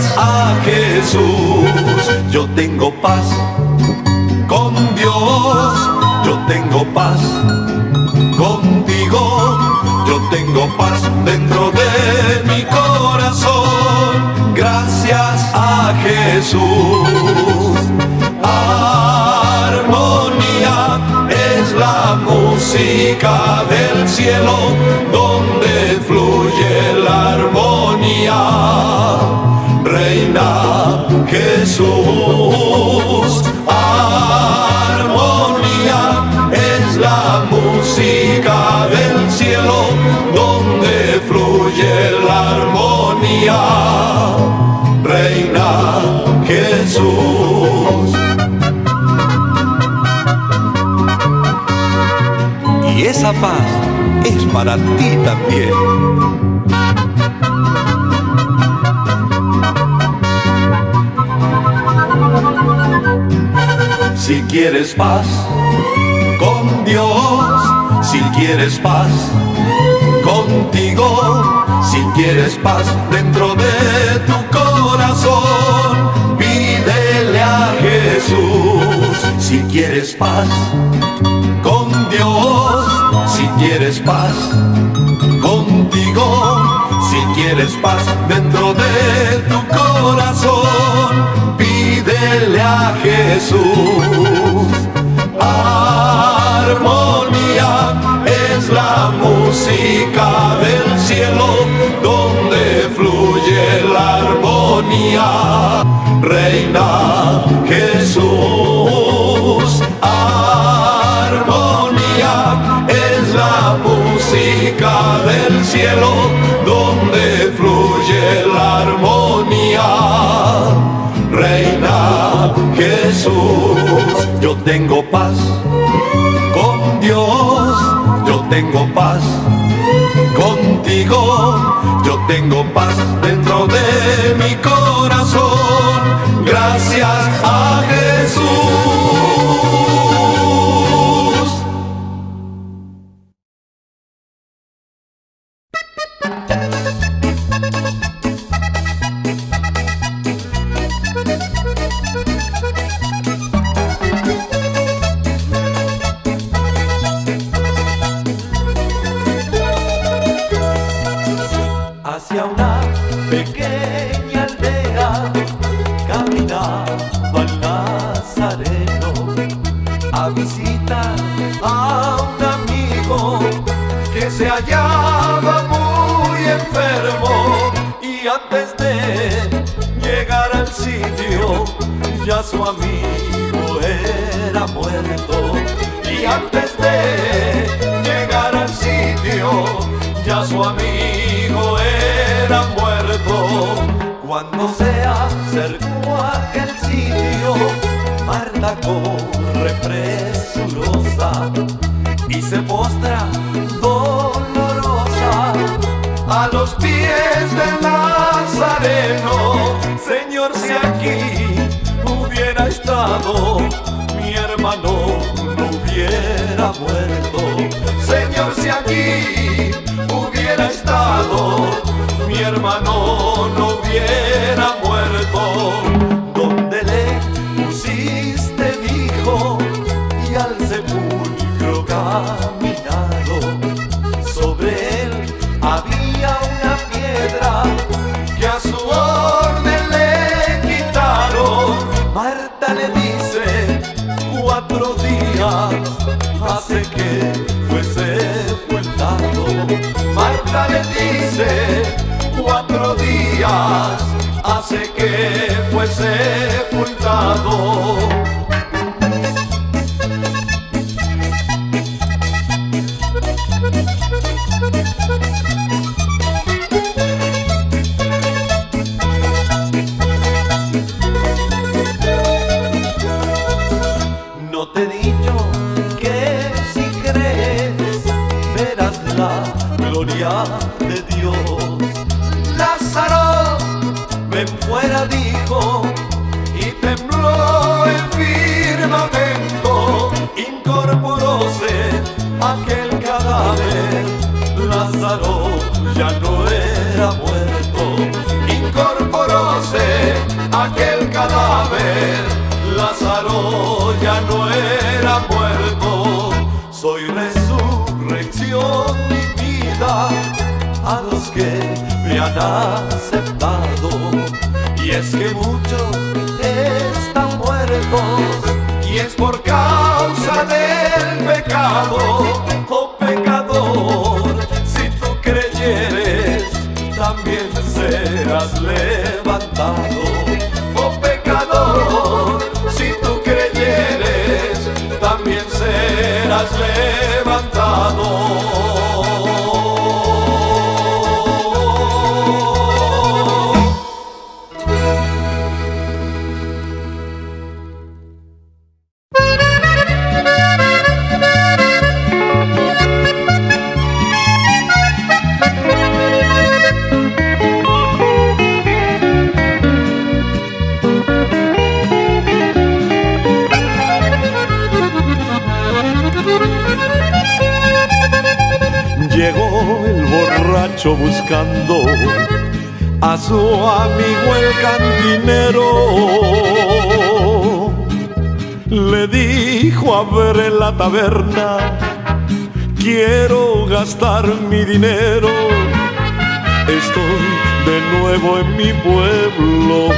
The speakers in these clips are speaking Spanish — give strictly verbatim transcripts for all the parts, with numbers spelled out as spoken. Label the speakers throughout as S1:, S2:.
S1: a Jesús yo tengo paz. Con Dios yo tengo paz. Contigo yo tengo paz dentro de mi corazón. Gracias a Jesús. Armonía es la música del cielo, donde fluye la armonía. Reina Jesús. Armonía es la música del cielo, donde fluye la armonía. Reina Jesús. Y esa paz es para ti también. Si quieres paz con Dios, si quieres paz contigo, si quieres paz dentro de tu corazón, pídele a Jesús. Si quieres paz con Dios, si quieres paz contigo, si quieres paz dentro de tu corazón, pídele a Jesús. Armonía es la música del cielo, donde fluye la armonía. Reina Jesús. Armonía es la música del cielo, donde fluye la armonía. Reina Jesús. Yo tengo paz con Dios, yo tengo paz contigo, yo tengo paz dentro de mi corazón. Gracias a Jesús.
S2: Hacia una pequeña aldea caminaba el Nazareno a visitar a un amigo que se hallaba muy enfermo, y antes de llegar al sitio ya su amigo era muerto. Y antes de llegar al sitio ya su amigo era muerto. Cuando se acercó a aquel sitio, Marta corre presurosa y se postra dolorosa a los pies del Nazareno. Señor, si aquí hubiera estado, mi hermano no hubiera muerto. Señor, si aquí hubiera estado, mi hermano no hubiera muerto. ¿Dónde le pusiste, dijo, y al sepulcro caminaron? Sobre él había una piedra que a su orden le quitaron. Marta le dice, cuatro días hace que fue sepultado. Marta le dice, cuatro días hace que fue sepultado. No te he dicho que si crees verás la gloria de Dios. Lázaro, ven fuera, dijo, y tembló el firmamento. Incorporóse aquel cadáver, Lázaro ya no era muerto. Incorporóse aquel cadáver. Lázaro ya no era muerto, soy resurrección y vida a los que me han aceptado. Y es que muchos están muertos y es por causa del pecado. Oh pecador, si tú creyeres, también serás levantado. Oh pecador, si tú creyeres, también serás levantado. Llegó el borracho buscando a su amigo el cantinero. Le dijo: a ver, en la taberna quiero gastar mi dinero. Estoy de nuevo en mi pueblo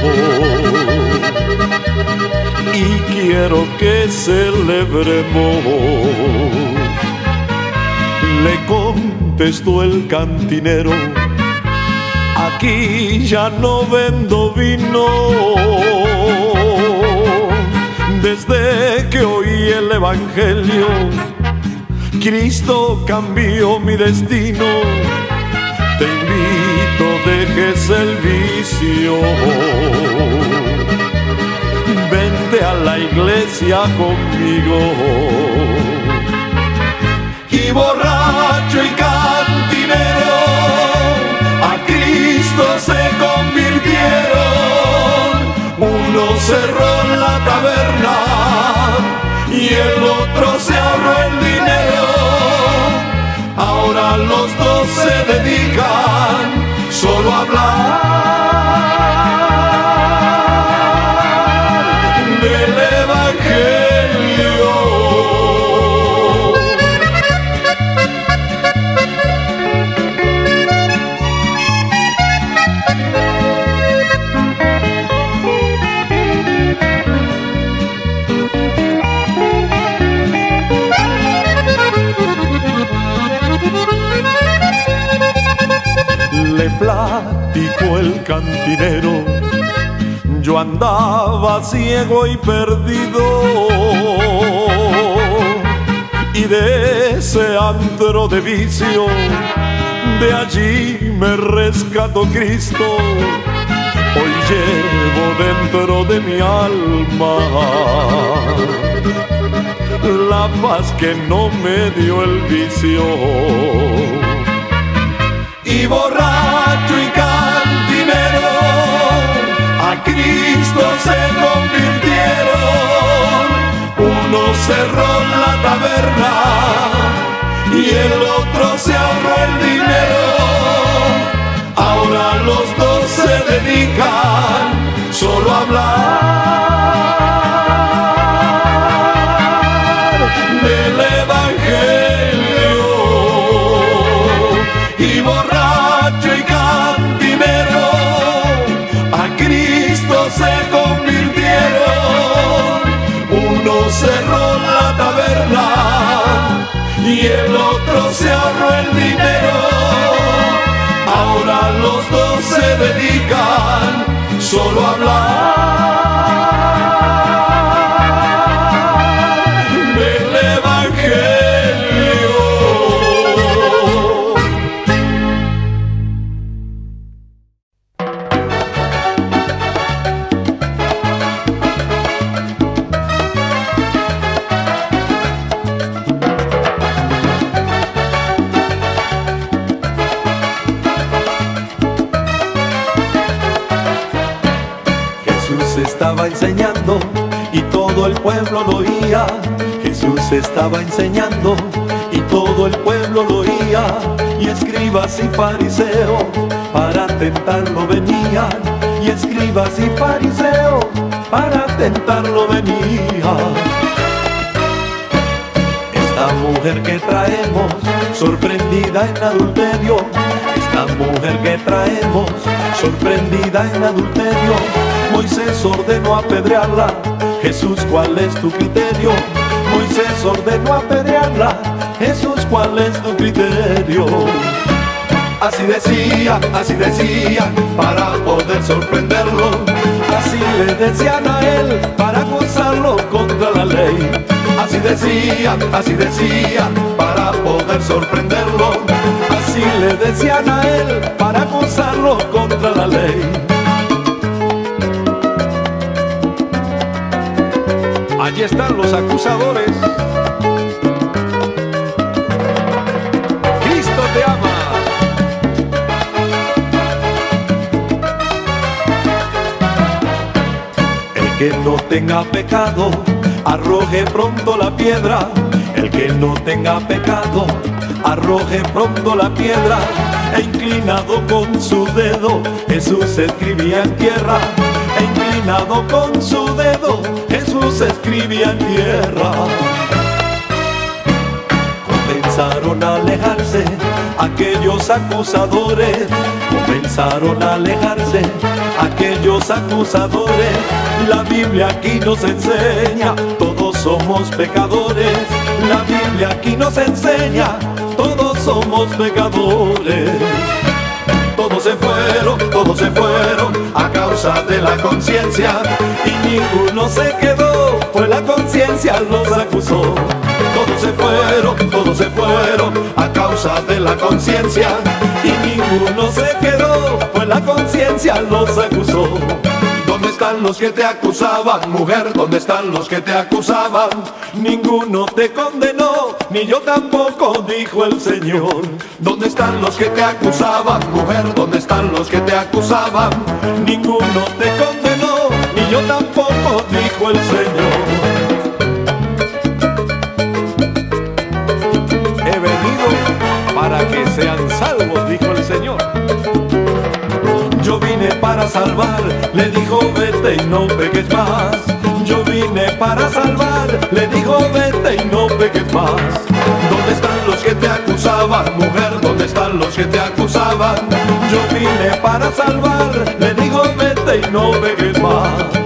S2: y quiero que celebremos. Le contestó el cantinero: aquí ya no vendo vino. Desde que oí el evangelio, Cristo cambió mi destino. Te invito, dejes el vicio, vente a la iglesia conmigo. Y borracho y cantinero a Cristo se convirtieron. Uno cerró la taberna y el otro se ahorró el dinero. Ahora los dos se dedican solo a hablar del evangelio. Le platicó el cantinero: yo andaba ciego y perdido, y de ese antro de vicio, de allí me rescató Cristo. Hoy llevo dentro de mi alma la paz que no me dio el vicio. Y borracho y cantinero a Cristo se convirtieron. Uno cerró la taberna y el otro se ahorró el dinero. Ahora los dos se dedican solo a hablar del evangelio. Y borracho y cantinero a Cristo se convirtieron. Uno cerró la taberna y el otro se ahorró el dinero. Ahora los dos se dedican solo a hablar del evangelio. Estaba enseñando y todo el pueblo lo oía. Jesús estaba enseñando y todo el pueblo lo oía. Y escribas y fariseos para tentarlo venían. Y escribas escribas y fariseos para tentarlo venía. Esta mujer que traemos, sorprendida en adulterio, esta mujer que traemos, sorprendida en adulterio, Moisés ordenó apedrearla. Jesús, ¿cuál es tu criterio? Moisés ordenó apedrearla. Jesús, ¿cuál es tu criterio? Así decía, así decía, para poder sorprenderlo. Así le decían a él, para acusarlo contra la ley. Así decía, así decía, para poder sorprenderlo. Así le decían a él, para acusarlo contra la ley. Allí están los acusadores. Cristo te ama. El que no tenga pecado, arroje pronto la piedra. El que no tenga pecado, arroje pronto la piedra. E inclinado con su dedo, Jesús escribía en tierra. E inclinado con su dedo, Jesús escribía en tierra. Comenzaron a alejarse aquellos acusadores. Comenzaron a alejarse aquellos acusadores. La Biblia aquí nos enseña, todos somos pecadores. La Biblia aquí nos enseña, todos somos pecadores. Todos se fueron, todos se fueron a causa de la conciencia, y ninguno se quedó, pues la conciencia los acusó. Todos se fueron, todos se fueron a causa de la conciencia, y ninguno se quedó, pues la conciencia los acusó. ¿Dónde están los que te acusaban, mujer? ¿Dónde están los que te acusaban? Ninguno te condenó, ni yo tampoco, dijo el Señor. ¿Dónde están los que te acusaban, mujer? ¿Dónde están los que te acusaban? Ninguno te condenó, ni yo tampoco, dijo el Señor. He venido para que sean salvos, dijo el Señor. Yo vine para salvar, le dijo vete y no peques más. Yo vine para salvar, le dijo vete y no peques más. ¿Dónde están los que te acusaban, mujer? ¿Dónde están los que te acusaban? Yo vine para salvar, le dijo vete y no peques más.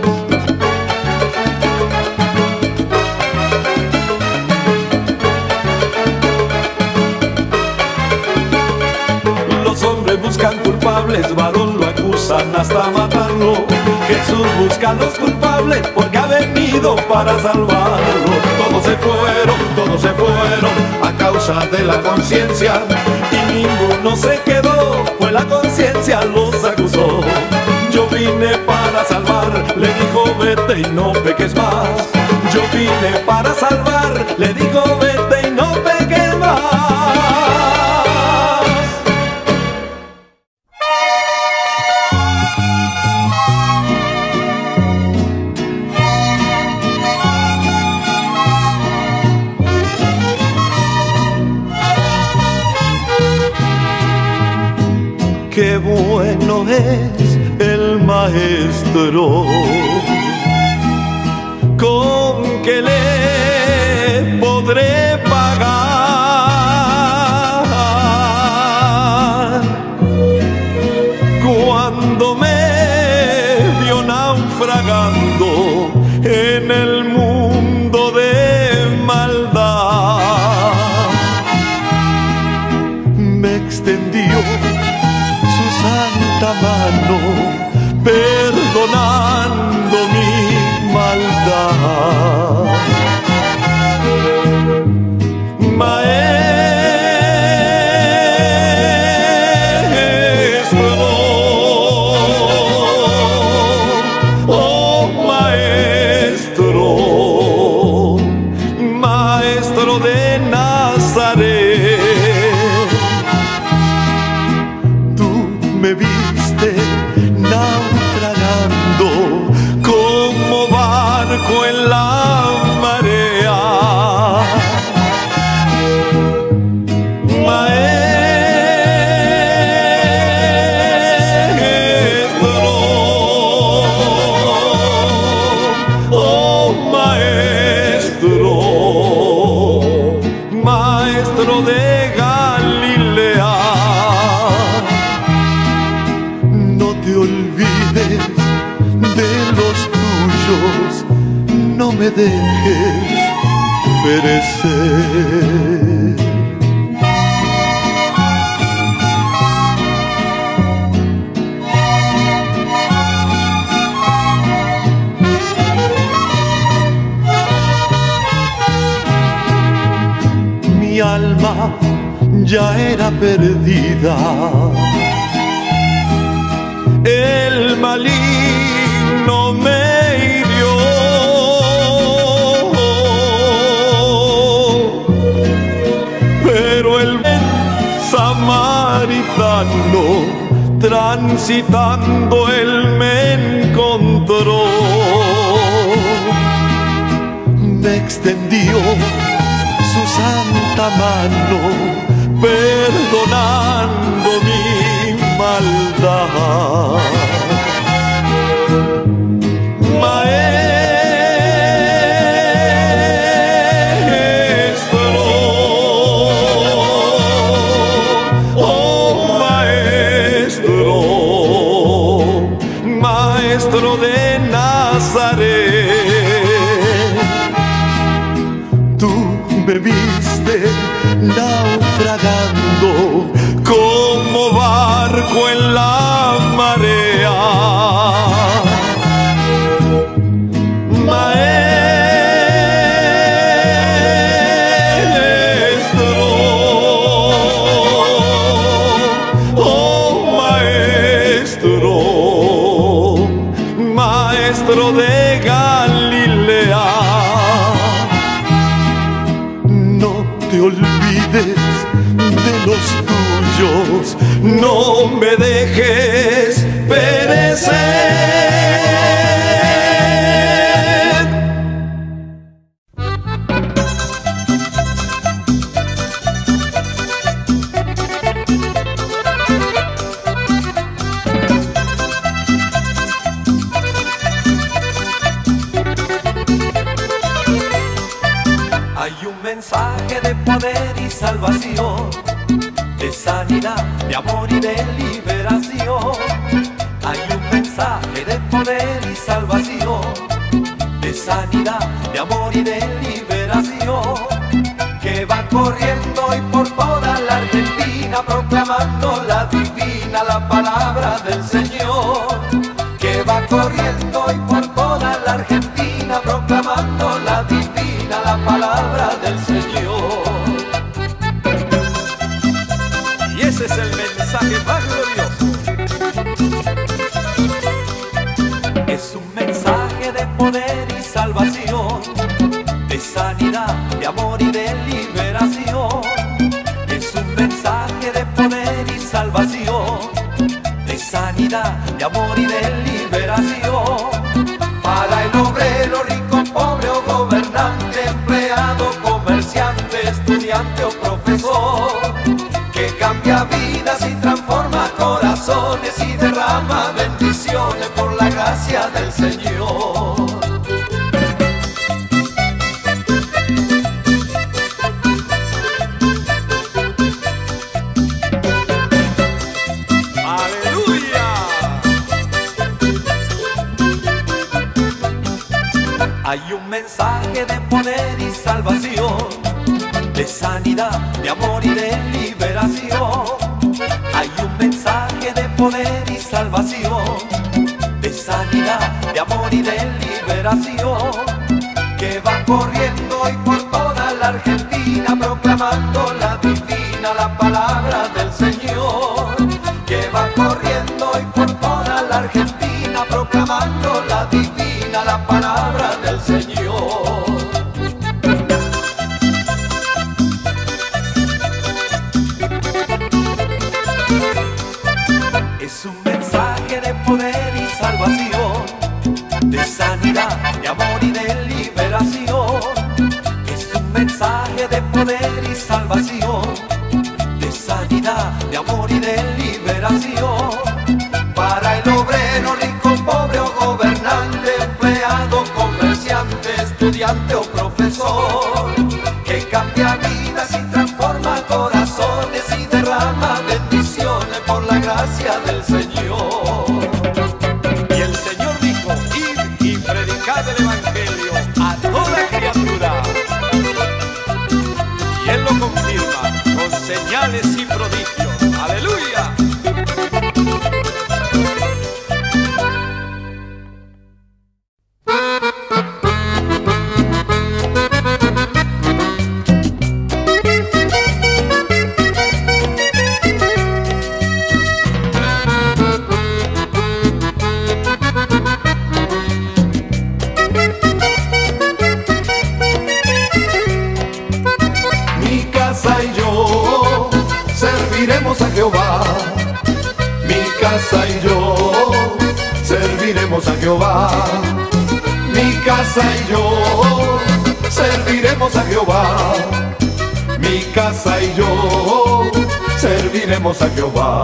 S2: Buscan culpables, varón lo acusan hasta matarlo. Jesús busca a los culpables porque ha venido para salvarlo. Todos se fueron, todos se fueron a causa de la conciencia, y ninguno se quedó, pues la conciencia los acusó. Yo vine para salvar, le dijo vete y no peques más. Yo vine para salvar, le dijo vete y no peques más. Qué bueno es el maestro, con que le podré pagar. Cuando me vio naufragando en el mundo de maldad, me extendió santa mano, perdonando mi maldad. Maestro, oh maestro, tuyos, no me dejes perecer. Mi alma ya era perdida, el maligno me hirió, pero el buen samaritano transitando él me encontró, me extendió su santa mano, perdonando mi maldad. Maestro, oh maestro, maestro de Nazaret, tú me viste naufragando como barco en la marea. Maestro, oh maestro, maestro de Galilea, no te olvides de los tuyos, no me dejes perecer.
S3: Hay un mensaje de poder y salvación, de sanidad, de amor y de liberación. Hay un mensaje de poder y salvación, de sanidad, de amor y de liberación, que va corriendo hoy por toda la Argentina, proclamando la divina, la palabra del Señor. Que va corriendo hoy por toda la Argentina, proclamando la divina, la palabra del Señor.
S2: Y ese es el mensaje más glorioso.
S3: Es un mensaje de poder y salvación, de sanidad, de amor y de liberación. Es un mensaje de poder y salvación, de sanidad, de amor y de liberación. Para el obrero, rico, pobre o gobernante, empleado, comerciante, estudiante o profesor, que cambia vidas y transforma corazones y derrama bendiciones por la gracia del Señor.
S2: ¡Aleluya!
S3: Hay un mensaje de poder y salvación, de sanidad, de amor y de liberación. Hay un mensaje de poder y salvación, de sanidad, de amor y de liberación, que va corriendo hoy por toda la Argentina, proclamando la divina, la palabra del Señor. Que va corriendo hoy por toda la Argentina, proclamando la divina, la palabra del Señor. Es un mensaje de poder y salvación, de sanidad, de amor y de liberación. Es un mensaje de poder y salvación, de sanidad, de amor y de liberación. Para el obrero, rico, pobre o gobernante, empleado, comerciante, estudiante o profesor, que cambia vidas y transforma corazones y derrama bendiciones por la gracia del Señor.
S2: Y el Señor dijo: id y predicad
S1: Jehová. Mi casa y yo serviremos a Jehová. Mi casa y yo serviremos a Jehová.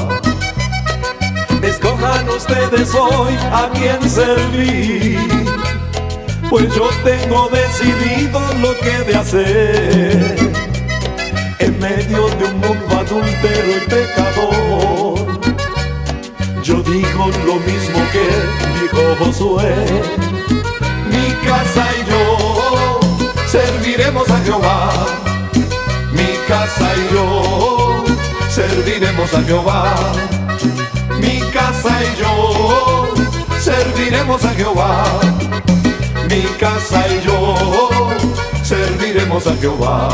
S2: Escojan ustedes hoy a quién servir, pues yo tengo decidido lo que he de hacer. En medio de un mundo adúltero y pecador, yo digo lo mismo que dijo Josué.
S1: Mi casa y yo serviremos a Jehová. Mi casa y yo serviremos a Jehová. Mi casa y yo serviremos a Jehová. Mi casa y yo serviremos a Jehová.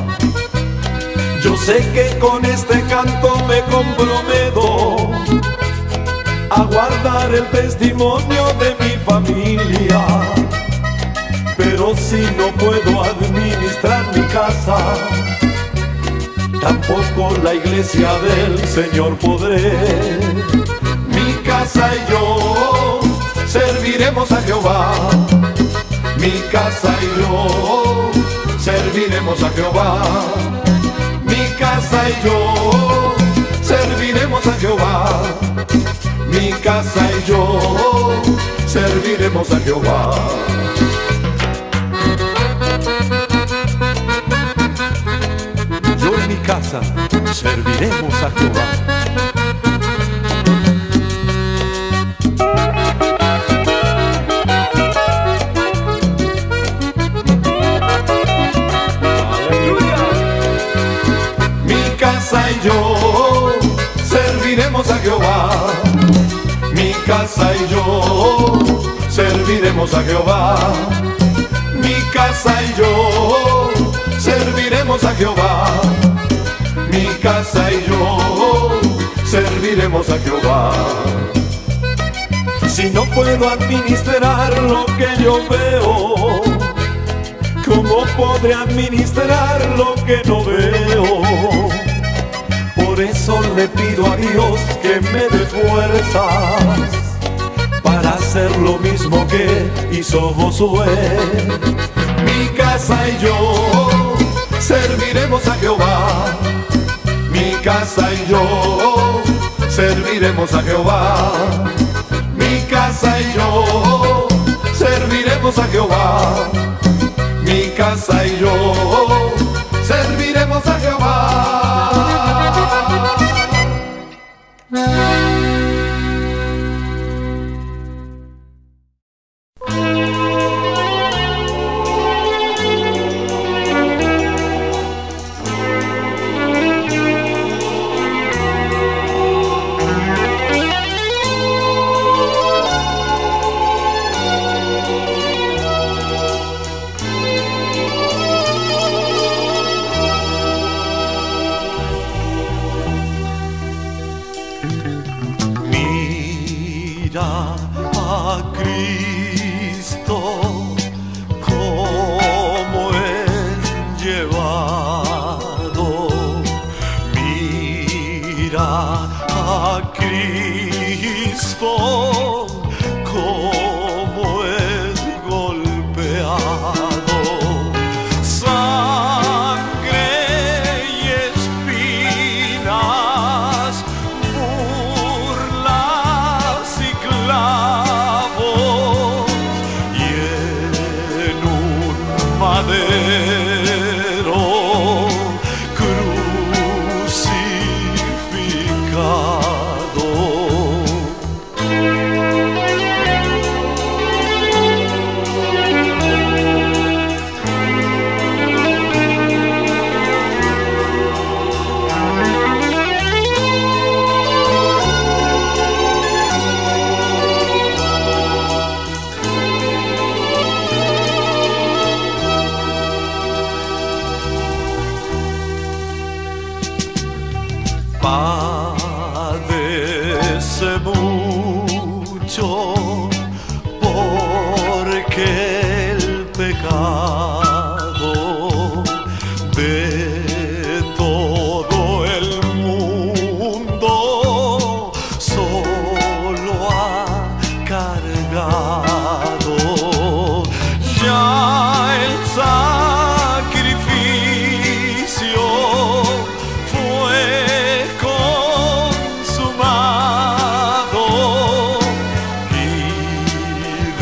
S2: Yo sé que con este canto me comprometo a guardar el testimonio de mi familia, pero si no puedo administrar mi casa, tampoco la iglesia del Señor podré.
S1: Mi casa y yo serviremos a Jehová. Mi casa y yo serviremos a Jehová. Mi casa y yo serviremos a Jehová. Mi casa y yo serviremos a Jehová.
S2: Yo en mi casa serviremos a Jehová.
S1: Y yo serviremos a Jehová. Mi casa y yo serviremos a Jehová. Mi casa y yo serviremos a Jehová. Mi casa y yo serviremos a Jehová.
S2: Si no puedo administrar lo que yo veo, ¿cómo podré administrar lo que no veo? Por eso le pido a Dios que me dé fuerzas para hacer lo mismo que hizo Josué.
S1: Mi casa y yo serviremos a Jehová. Mi casa y yo serviremos a Jehová. Mi casa y yo serviremos a Jehová. Mi casa y yo serviremos a Jehová.
S2: Mira a Cristo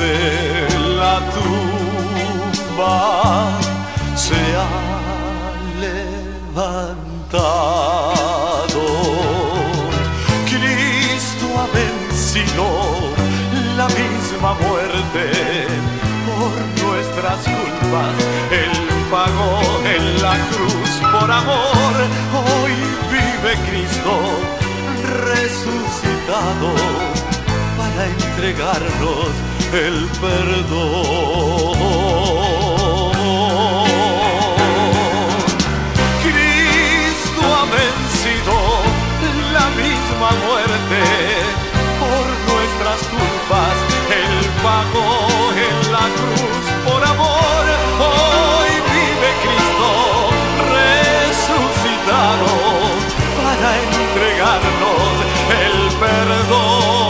S2: de la tumba se ha levantado. Cristo ha vencido la misma muerte por nuestras culpas. Él pagó en la cruz por amor. Hoy vive Cristo resucitado para entregarnos el perdón. Cristo ha vencido la misma muerte por nuestras culpas. Él pagó en la cruz por amor. Hoy vive Cristo resucitado para entregarnos el perdón.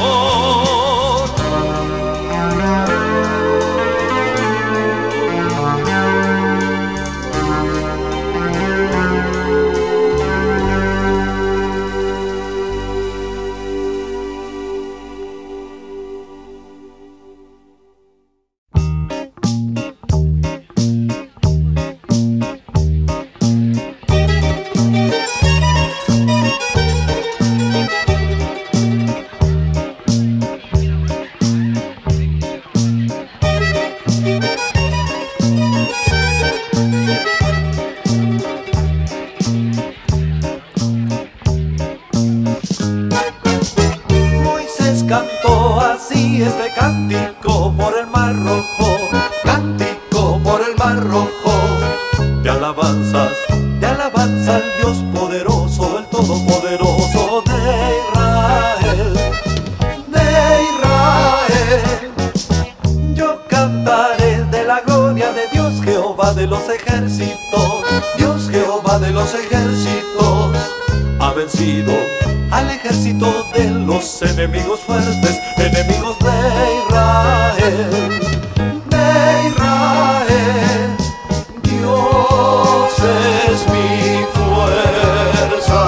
S3: Cantó así este cántico por el mar rojo, cántico por el mar rojo,
S2: de alabanzas,
S3: de alabanza al Dios poderoso, el todopoderoso de Israel, de Israel. Yo cantaré de la gloria de Dios Jehová de los ejércitos, Dios Jehová de los ejércitos.
S2: ha vencido
S3: al ejército de los enemigos fuertes, enemigos de Israel, de Israel. Dios es mi fuerza,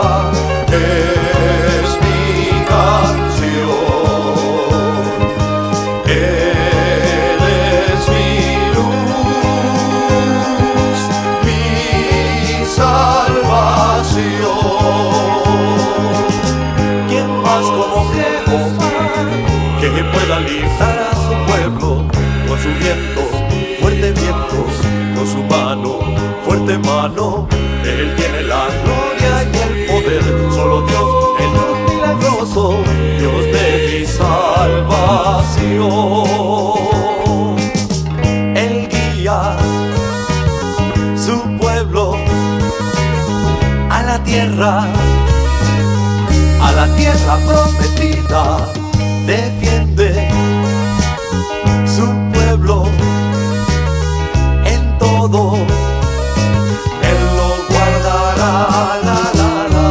S3: es mi canción, Él es mi luz, mi salvación. Como Jehová,
S2: que pueda
S3: librar a su pueblo con su viento, fuerte viento,
S2: con su mano,
S3: fuerte mano. Él tiene la gloria y el poder, solo Dios, el Dios milagroso, Dios de mi salvación. Él guía su pueblo a la tierra, a la tierra prometida, defiende su pueblo en todo, Él lo guardará, la, la, la.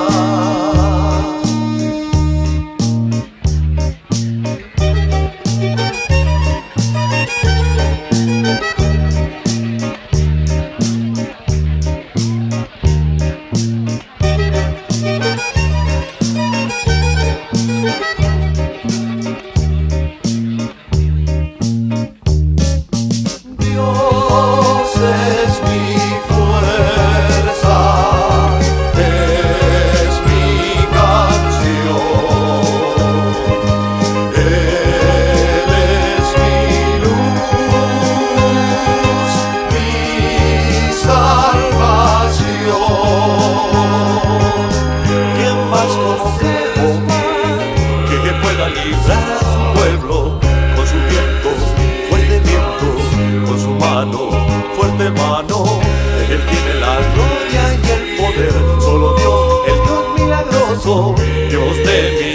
S3: Fuerte mano, Él tiene la gloria y el poder, solo Dios, el Dios milagroso, Dios de mi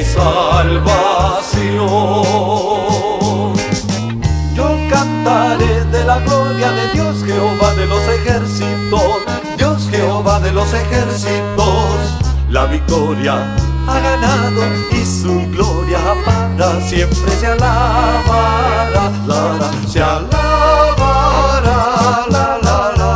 S3: salvación. Yo cantaré de la gloria de Dios Jehová de los ejércitos, Dios Jehová de los ejércitos. La victoria ha ganado y su gloria para siempre se alabará, la, la, se alabará, la, la, la.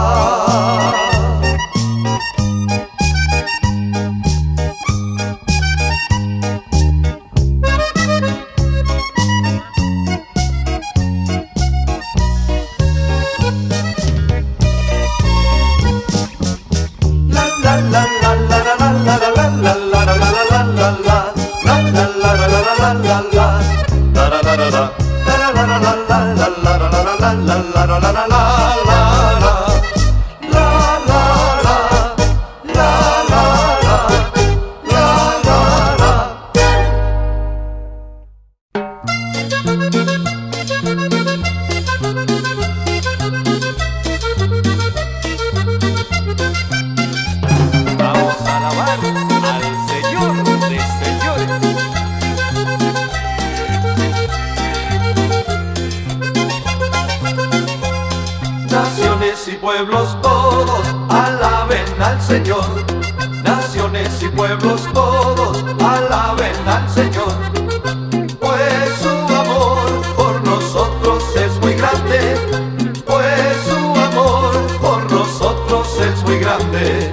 S3: Naciones y pueblos todos alaben al Señor. Naciones y pueblos todos alaben al Señor. Pues su amor por nosotros es muy grande. Pues su amor por nosotros es muy grande.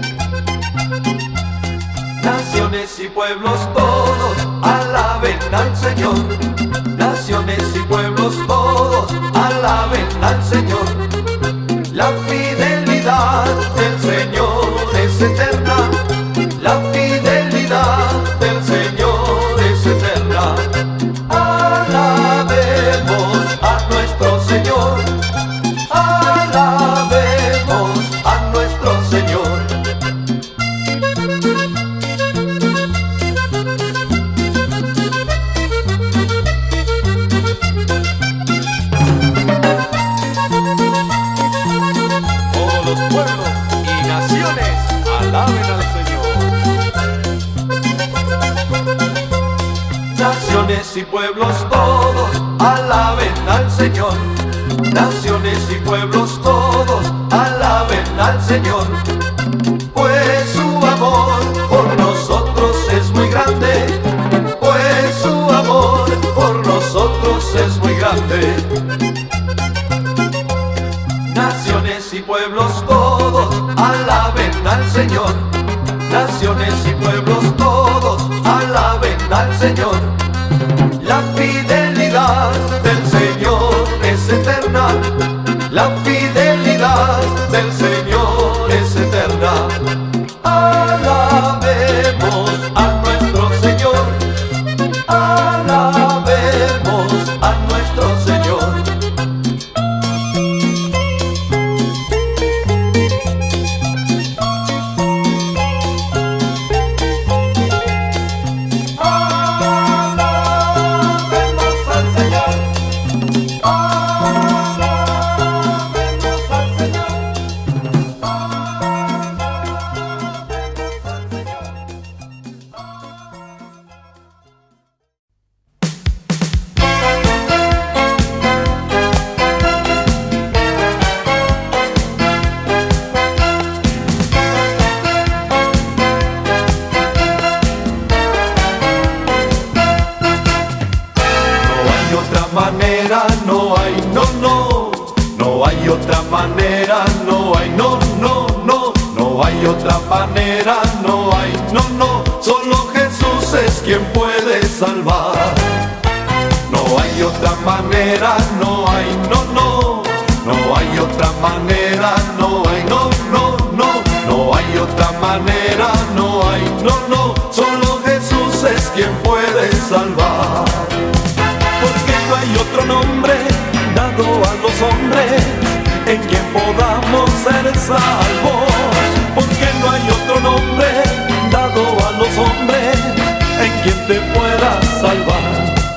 S3: Naciones y pueblos todos alaben al Señor. Naciones y pueblos todos alaben al Señor. La fidelidad del Señor es eterna. La fidelidad del Señor es eterna. Alabemos a nuestro Señor. Alabemos a nuestro Señor. Naciones y pueblos todos alaben al Señor. Naciones y pueblos todos alaben al Señor. Pues su amor por nosotros es muy grande. Pues su amor por nosotros es muy grande. Naciones y pueblos todos alaben al Señor. Naciones y pueblos todos alaben al Señor. La fidelidad del Señor es eterna. La fidelidad del Señor es eterna. Alabemos a nuestro Señor. Alabemos a nuestro Señor. Manera, no hay, no, no, no hay otra manera, no hay, no, no, no, no hay otra manera, no hay, no, no, solo Jesús es quien puede salvar. No hay otra manera, no hay, no, no, no hay otra manera, no hay, no, no, no, no hay otra manera, no hay, no, no, solo Jesús es quien puede salvar.
S2: Porque no hay otro nombre dado a los hombres en quien podamos ser salvos. Porque no hay otro nombre dado a los hombres en quien te pueda salvar.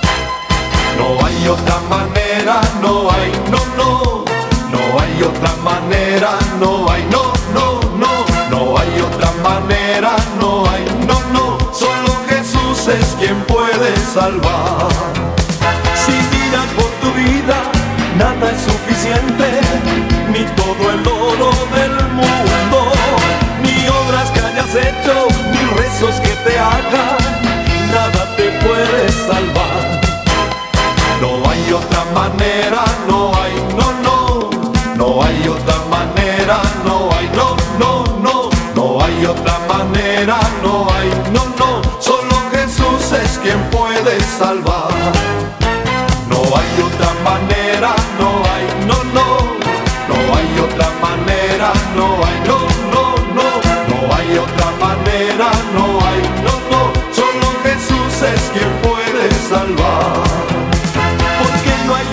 S3: No hay otra manera, no hay, no, no, no hay otra manera, no hay, no, no, no, no hay otra manera, no hay, no, no, solo Jesús es quien puede salvar.
S2: Si miras por tu vida, nada es suficiente, ni todo el oro del mundo, ni obras que hayas hecho, ni rezos que te hagan, nada te puede salvar.
S3: No hay otra manera, no hay, no, no, no hay otra manera, no hay, no, no, no, no hay otra manera, no hay, no, no, solo Jesús es quien puede salvar. No hay otra manera, no hay, no, no, no hay otra manera, no hay, no, no, no, no hay otra manera, no hay, no, no, solo Jesús es quien puede salvar.
S2: Porque no hay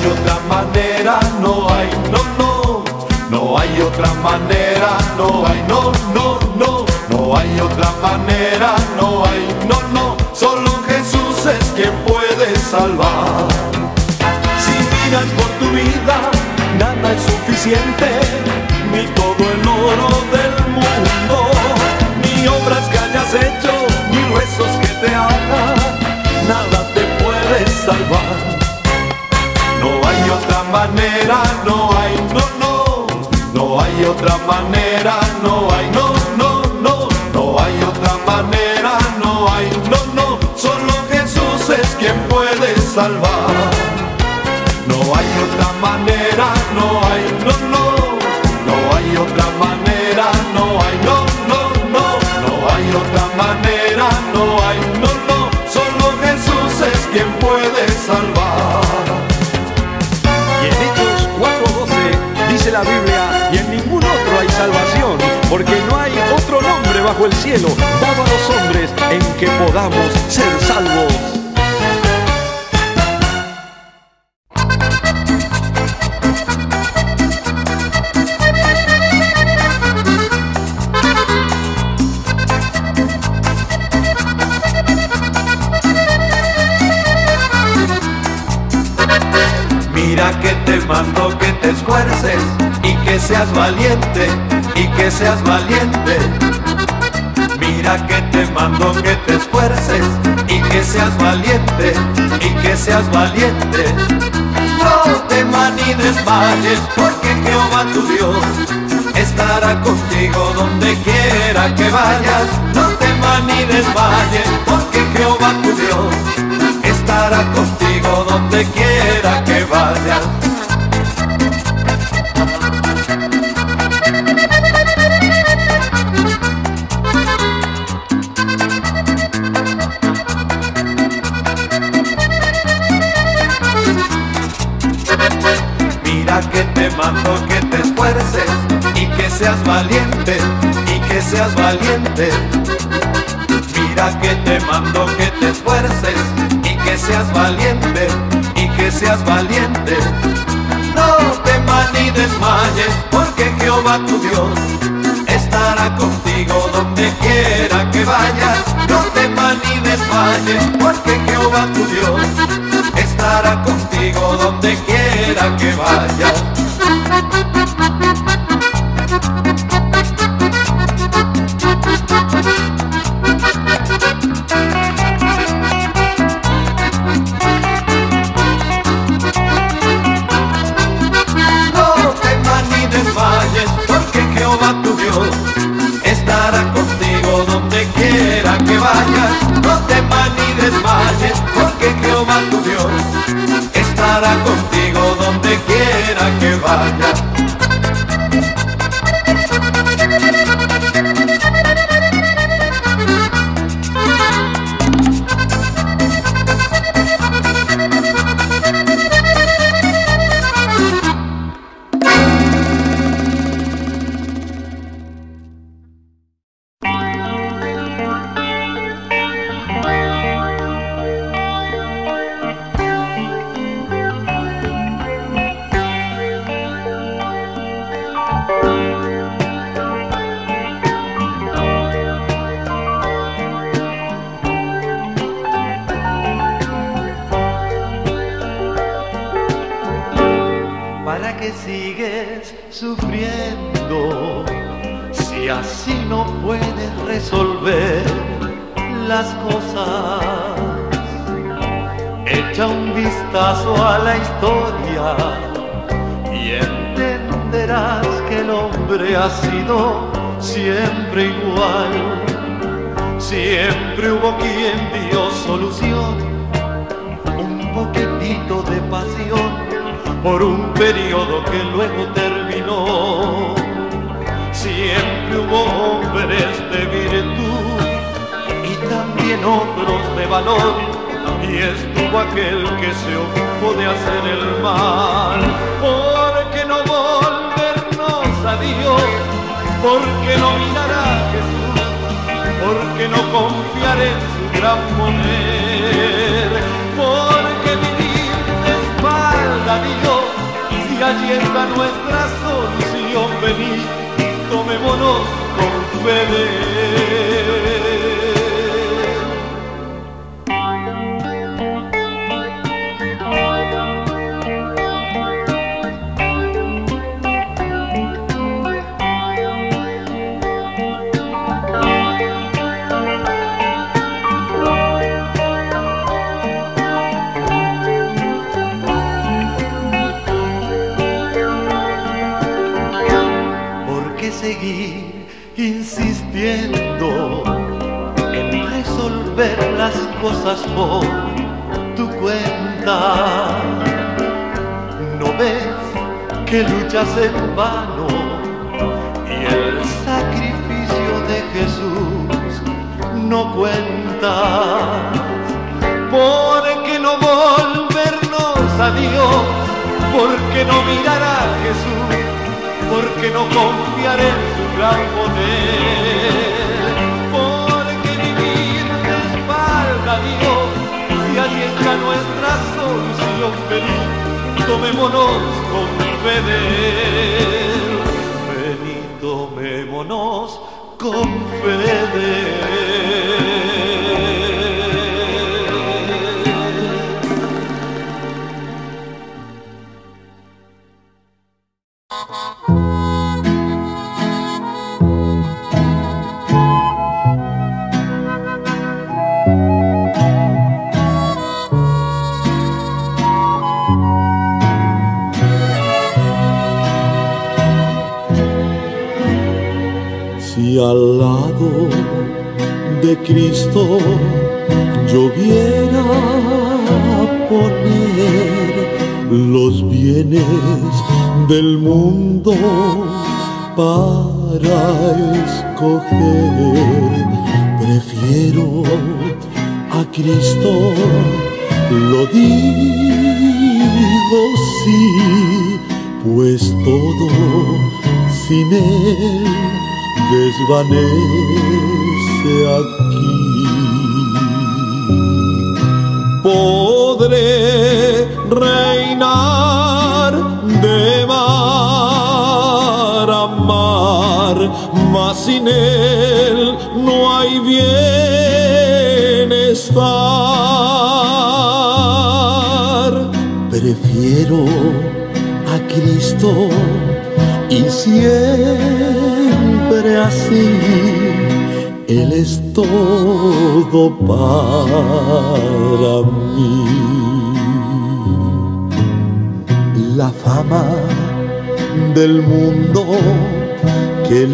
S2: otra manera, no hay, no, no. No hay otra manera, no hay, no, no, no. No hay otra manera, no hay, no, no. Solo Jesús es quien puede salvar. Si miras por tu vida, nada es suficiente, ni todo el oro del mundo, ni obras que hayas hecho, ni rezos que te hagan, nada te puede salvar. No hay otra manera, no hay, no, no. No hay otra manera, no hay, no, no, no. No hay otra manera, no hay, no, no. Solo Jesús es quien puede salvar. No hay otra manera, no hay, no, no. No hay otra manera, no hay, no, no, no. No hay otra manera, no hay, no, no. Solo Jesús es quien puede salvar.
S4: Y en Hechos cuatro doce dice la Biblia: y en ningún otro hay salvación, porque no hay otro nombre bajo el cielo dado a los hombres en que podamos ser salvos.
S2: Mira que te mando que te esfuerces y que seas valiente, y que seas valiente. Mira que te mando que te esfuerces y que seas valiente, y que seas valiente. No temas ni desmayes, porque Jehová tu Dios estará contigo donde quiera que vayas. No temas ni desmayes, porque Jehová tu Dios estará contigo donde quiera que vayas. Mira que te mando que te esfuerces y que seas valiente, y que seas valiente. Mira que te mando que te esfuerces y que seas valiente, y que seas valiente. No temas ni desmayes, porque Jehová tu Dios estará contigo donde quiera que vayas. No temas ni desmayes, porque Jehová tu Dios estará contigo donde quiera que vayas. Porque Jehová tu Dios estará contigo donde quiera que vayas. No temas ni desmayes, porque Jehová tu Dios estará contigo donde quiera que vayas.
S3: ¿Para qué sigues sufriendo si así no puedes resolver las cosas? Echa un vistazo a la historia y entenderás que el hombre ha sido siempre igual. Siempre hubo quien dio solución, un poquitito de pasión por un periodo que luego terminó. Siempre hubo hombres de virtud y también otros de valor, y estuvo aquel que se ocupó de hacer el mal. ¿Por qué no volvernos a Dios? ¿Por qué no mirar a Jesús? ¿Por qué no confiar en su gran poder? ¿Por qué vivir de espaldas espalda, Dios, si allí está nuestra solución. Venid, tomémonos con fe de Él. Seguir insistiendo en resolver las cosas por tu cuenta. ¿No ves que luchas en vano y el sacrificio de Jesús no cuenta? ¿Por qué no volvernos a Dios? ¿Por qué no mirar a Jesús? ¿Por qué no confiar en su gran poder? ¿Por qué vivir de espalda a Dios? Si allí está nuestra solución. Venid, tomémonos con fe de Él. Venid, tomémonos con fe de Él.
S2: Si al lado de Cristo yo viera poner los bienes del mundo para escoger, prefiero a Cristo, lo digo sí, pues todo sin Él desvanece aquí. Podré reinar de mar a mar, mas sin Él no hay bienestar. Prefiero a Cristo y siempre así, Él es todo para mí. La fama del mundo, que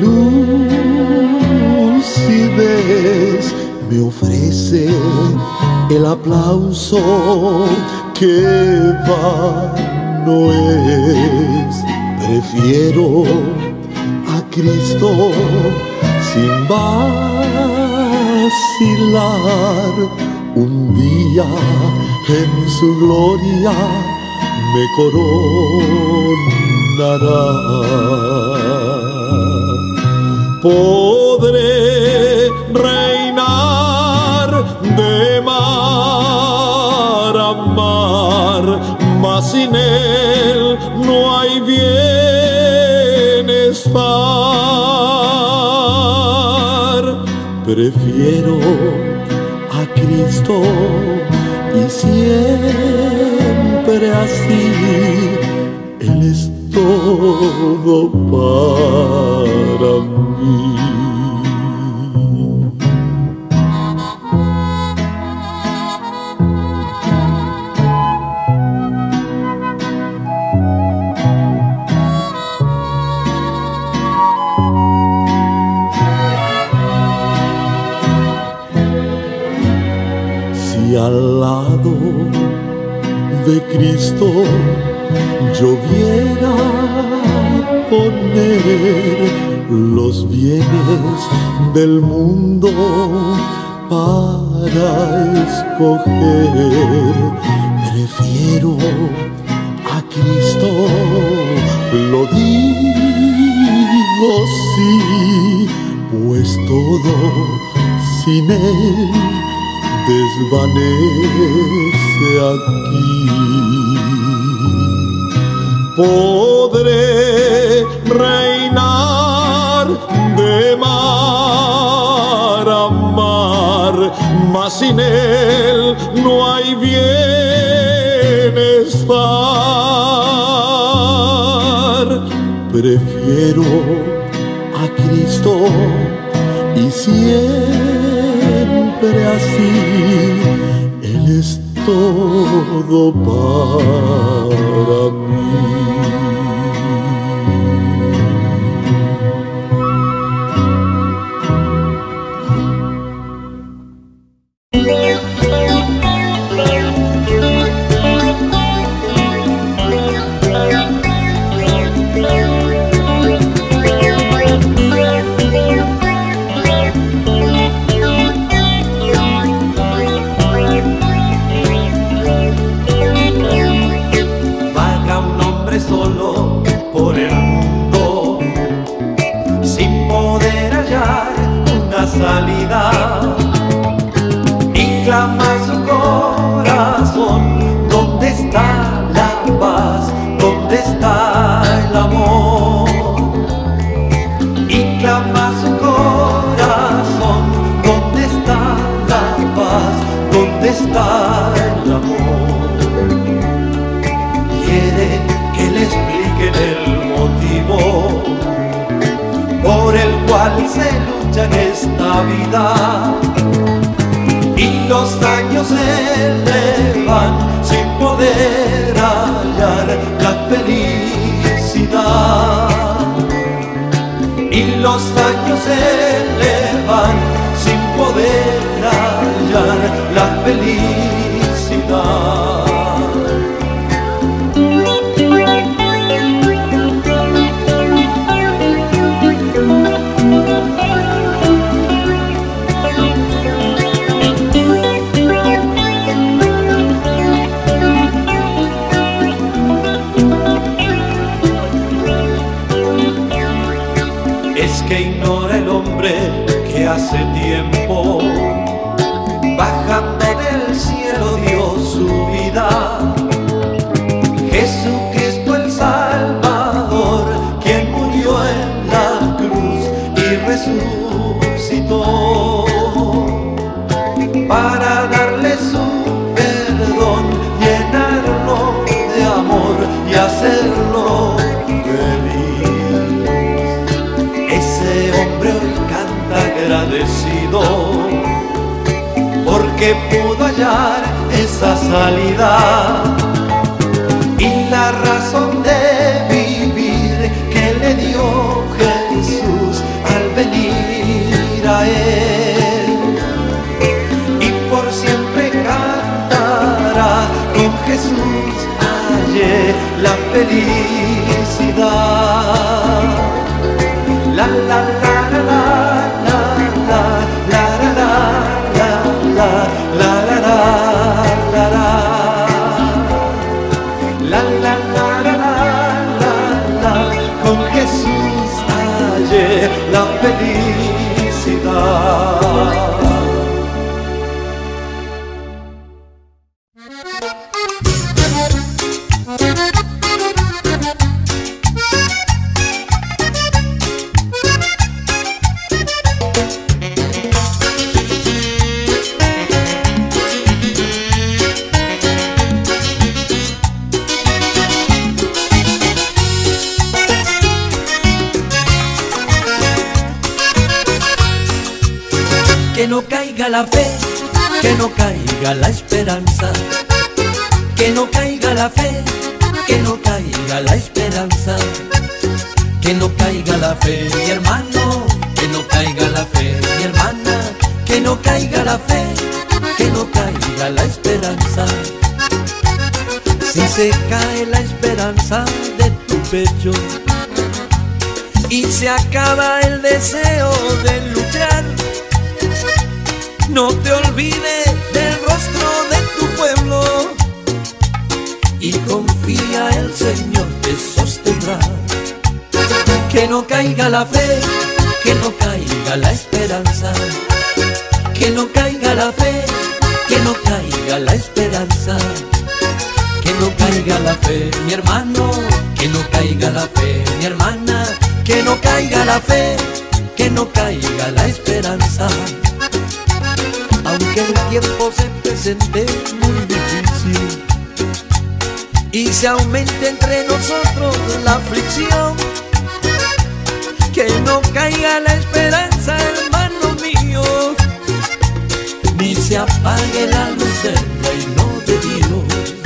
S2: lucidez me ofrece, el aplauso que vano es. Prefiero a Cristo sin vacilar, un día en su gloria me coronará. Podré reinar de mar a mar, mas sin Él no hay bienestar. Prefiero a Cristo y siempre así, Él es todo para mí. Si al lado de Cristo yo viera poner los bienes del mundo para escoger, prefiero a Cristo, lo digo sí, pues todo sin Él desvanece aquí.
S5: podré reinar de mar a mar, mas sin él no hay bienestar. Prefiero a Cristo y siempre así, Él es todo para mí.
S3: Salida y clama su corazón: ¿dónde está la paz? ¿Dónde está el amor? Y clama su corazón: ¿dónde está la paz? ¿Dónde está el amor? Quiere que le expliquen el motivo por el cual se lucha en esta vida, y los años se elevan sin poder hallar la felicidad. Y los años se elevan sin poder hallar la felicidad. Que ignora el hombre que hace tiempo, bajando del cielo, dio su vida. Jesucristo el Salvador, quien murió en la cruz y resucitó para darle su perdón, llenarlo de amor y hacerlo agradecido, porque pudo hallar esa salida y la razón de vivir que le dio Jesús al venir a Él. Y por siempre cantará: con Jesús hallé la felicidad. La la la la la. La felicidad.
S6: Que no caiga la fe, que no caiga la esperanza, que no caiga la fe, que no caiga la esperanza, que no caiga la fe, mi hermano, que no caiga la fe, mi hermana, que no caiga la fe, que no caiga la esperanza. Si se cae la esperanza de tu pecho y se acaba el deseo de luchar, no te olvides del rostro de tu pueblo y confía, el Señor te sostendrá. Que no caiga la fe, que no caiga la esperanza, que no caiga la fe, que no caiga la esperanza, que no caiga la fe, mi hermano, que no caiga la fe, mi hermana, que no caiga la fe, que no caiga la esperanza. Aunque el tiempo se presente muy difícil y se aumente entre nosotros la aflicción, que no caiga la esperanza, hermano mío, ni se apague la luz del reino de Dios.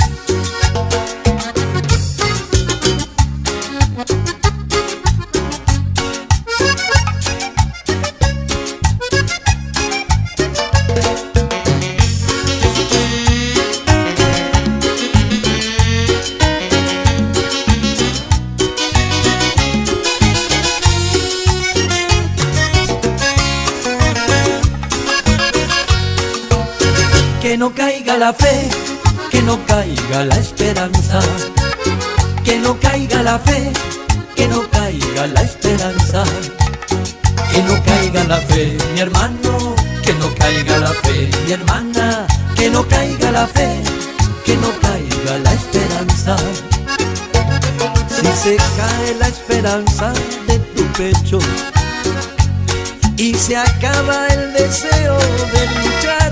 S6: Que no caiga la fe, que no caiga la esperanza, que no caiga la fe, que no caiga la esperanza, que no caiga la fe, mi hermano, que no caiga la fe, mi hermana, que no caiga la fe, que no caiga la esperanza. Si se cae la esperanza de tu pecho y se acaba el deseo de luchar,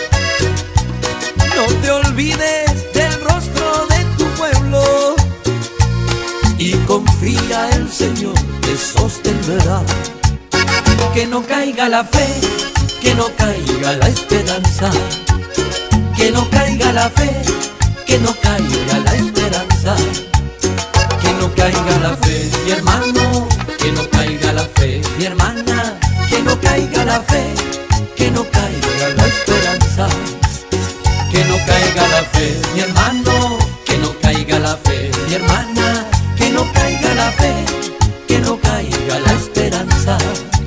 S6: no te olvides del rostro de tu pueblo y confía, el Señor te sostendrá. Que no caiga la fe, que no caiga la esperanza, que no caiga la fe, que no caiga la esperanza, que no caiga la fe, mi hermano, que no caiga la fe, mi hermana, que no caiga la fe, que no caiga la esperanza. Que no caiga la fe, mi hermano, que no caiga la fe, mi hermana, que no caiga la fe, que no caiga la esperanza.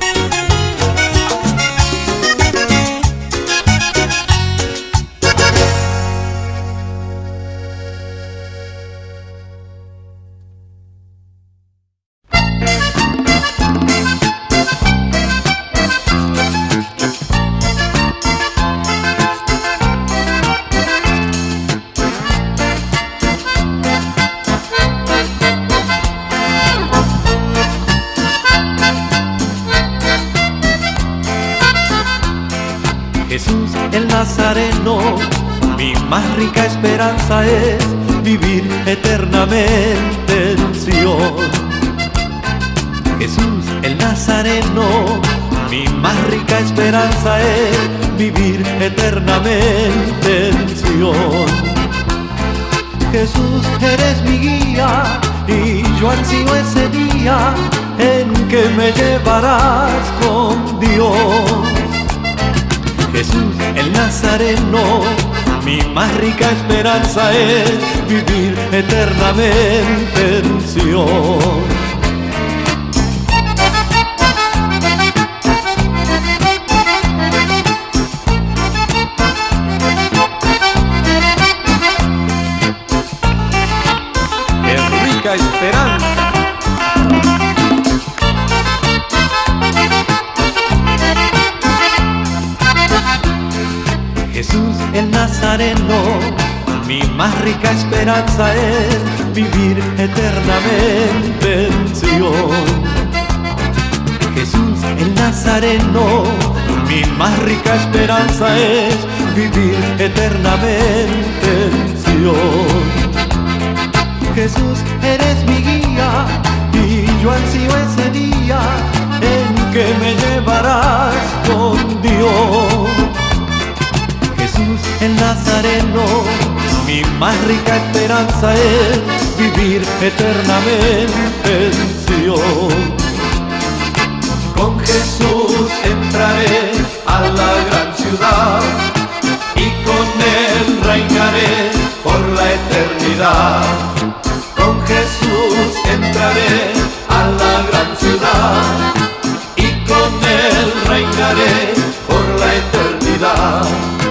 S2: Jesús el Nazareno, mi más rica esperanza es vivir eternamente en Sion. Jesús el Nazareno, mi más rica esperanza es vivir eternamente en Sion. Jesús, eres mi guía y yo ansío ese día en que me llevarás con Dios. Jesús el Nazareno, mi más rica esperanza es vivir eternamente en Sion. ¡Qué rica esperanza! Jesús el Nazareno, mi más rica esperanza es vivir eternamente en Sion. Jesús el Nazareno, mi más rica esperanza es vivir eternamente en Sion. Jesús, eres mi guía y yo ansío ese día en que me llevarás con Dios. Jesús el Nazareno, mi más rica esperanza es vivir eternamente en Sion. Con Jesús entraré a la gran ciudad y con Él reinaré por la eternidad. Con Jesús entraré a la gran ciudad y con Él reinaré por la eternidad.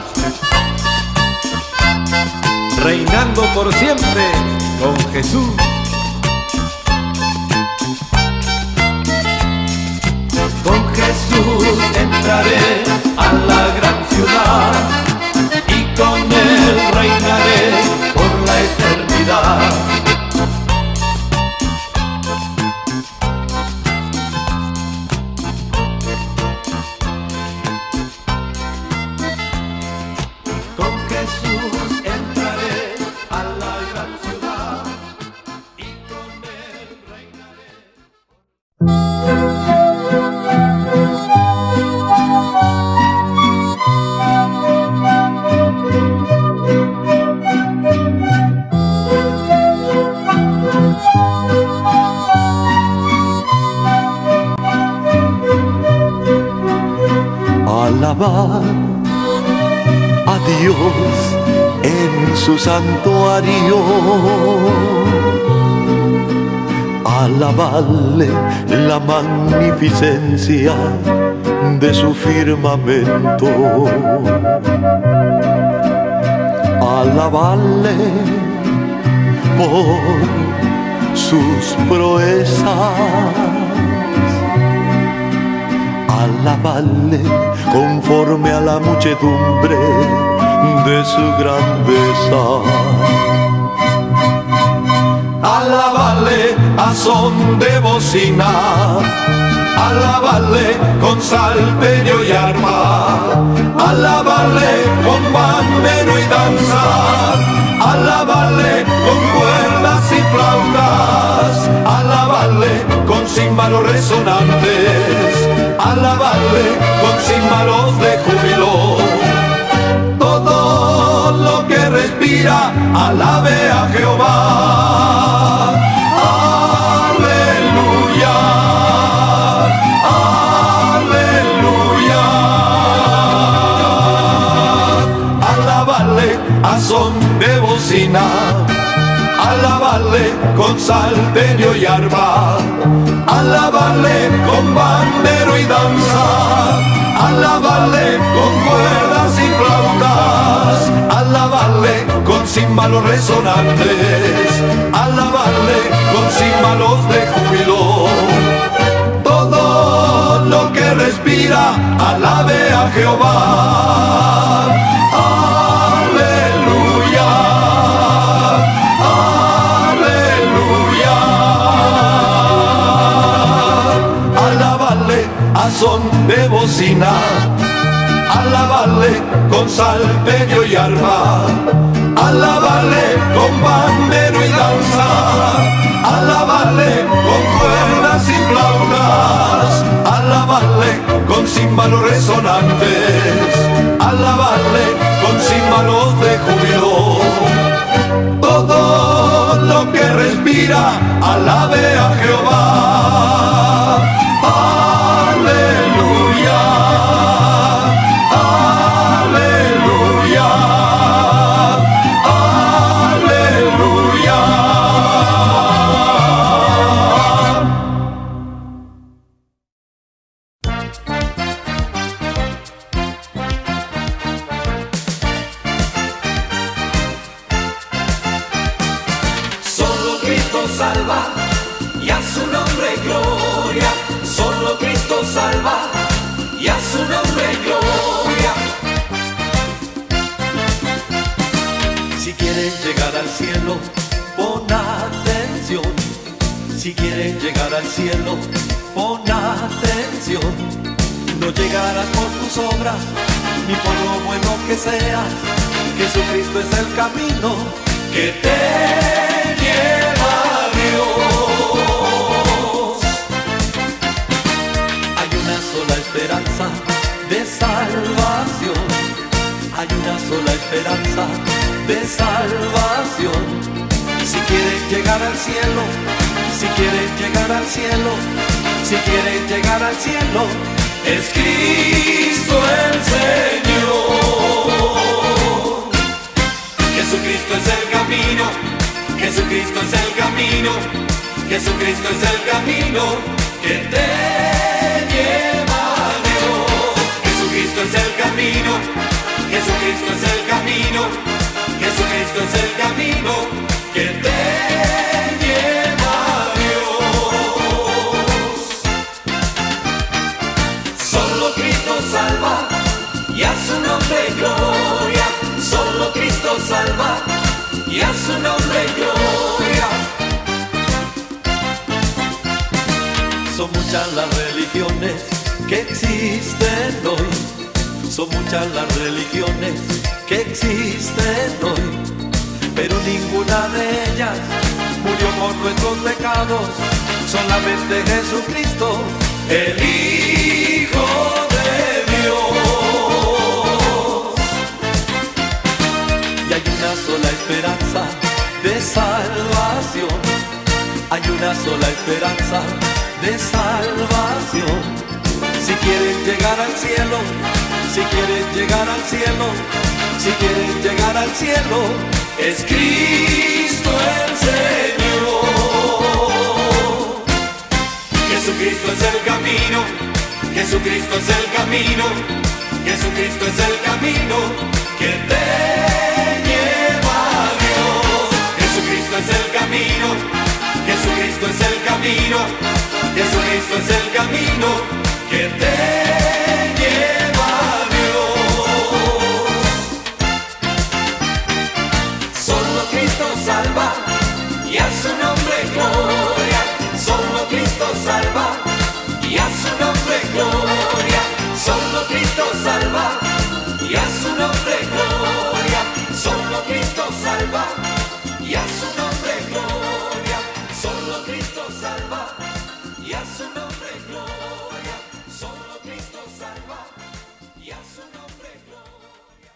S2: Reinando por siempre con Jesús. Con Jesús entraré a la gran ciudad y con Él reinaré por la eternidad. alabar a Dios en su santuario, alabarle la magnificencia de su firmamento, alabarle por sus proezas, alabarle conforme a la muchedumbre de su grandeza.
S1: Alabarle a son de bocina, alabarle con salterio y arpa, alabarle con pandero y danza, alabarle con cuerdas y flautas, alabarle con címbalos resonantes, alabarle con címbalos de júbilo. Todo lo que respira, alabe a Jehová. Aleluya, aleluya. Alabarle a son de bocina, alabarle con salterio y arpa, alabarle con pandero y danza, alabarle con cuerdas y flautas, alabarle con címbalos resonantes, alabarle con címbalos de júbilo. Todo lo que respira, alabe a Jehová. Aleluya, aleluya. Alabarle a son de bocina, alabarle con salterio y arpa, alabarle con pandero y danza, alabarle con cuerdas y flautas, alabarle con címbalos resonantes, alabarle con címbalos de júbilo. Todo lo que respira, alabe a Jehová. Aleluya, aleluya, aleluya.
S3: Solo Cristo salva y a su nombre gloria. Solo Cristo salva y a su nombre gloria.
S2: Si quieren llegar al cielo, pon atención. Si quieren llegar al cielo, pon atención. No llegarás por tus obras, ni por lo bueno que seas. Jesucristo es el camino que te lleva a Dios. Hay una sola esperanza de salvación. Hay una sola esperanza de salvación. Si quieren llegar al cielo, si quieren llegar al cielo, si quieren llegar al cielo, es Cristo el Señor. Jesucristo es el camino, Jesucristo es el camino, Jesucristo es el camino que te lleva a Dios. Jesucristo es el camino, Jesucristo es el camino, Jesucristo es el camino que te lleva a Dios. Solo Cristo salva y a su nombre gloria. Solo Cristo salva y a su nombre gloria. Son muchas las religiones que existen hoy. Son muchas las religiones que existen hoy, pero ninguna de ellas murió por nuestros pecados. Solamente Jesucristo, el Hijo de Dios. Y hay una sola esperanza de salvación. Hay una sola esperanza de salvación. Si quieren llegar al cielo, si quieren llegar al cielo, si quieren llegar al cielo, es Cristo el Señor. Jesucristo es el camino, Jesucristo es el camino, Jesucristo es el camino que te lleva a Dios. Jesucristo es el camino, Jesucristo es el camino, Jesucristo es el camino que te lleva a Dios. Solo Cristo salva y a su nombre gloria. Solo Cristo salva y a su nombre gloria. Solo Cristo salva y a su nombre gloria. Solo Cristo salva y a su nombre gloria. Solo Cristo salva y a su nombre gloria. Solo Cristo salva y a su nombre gloria.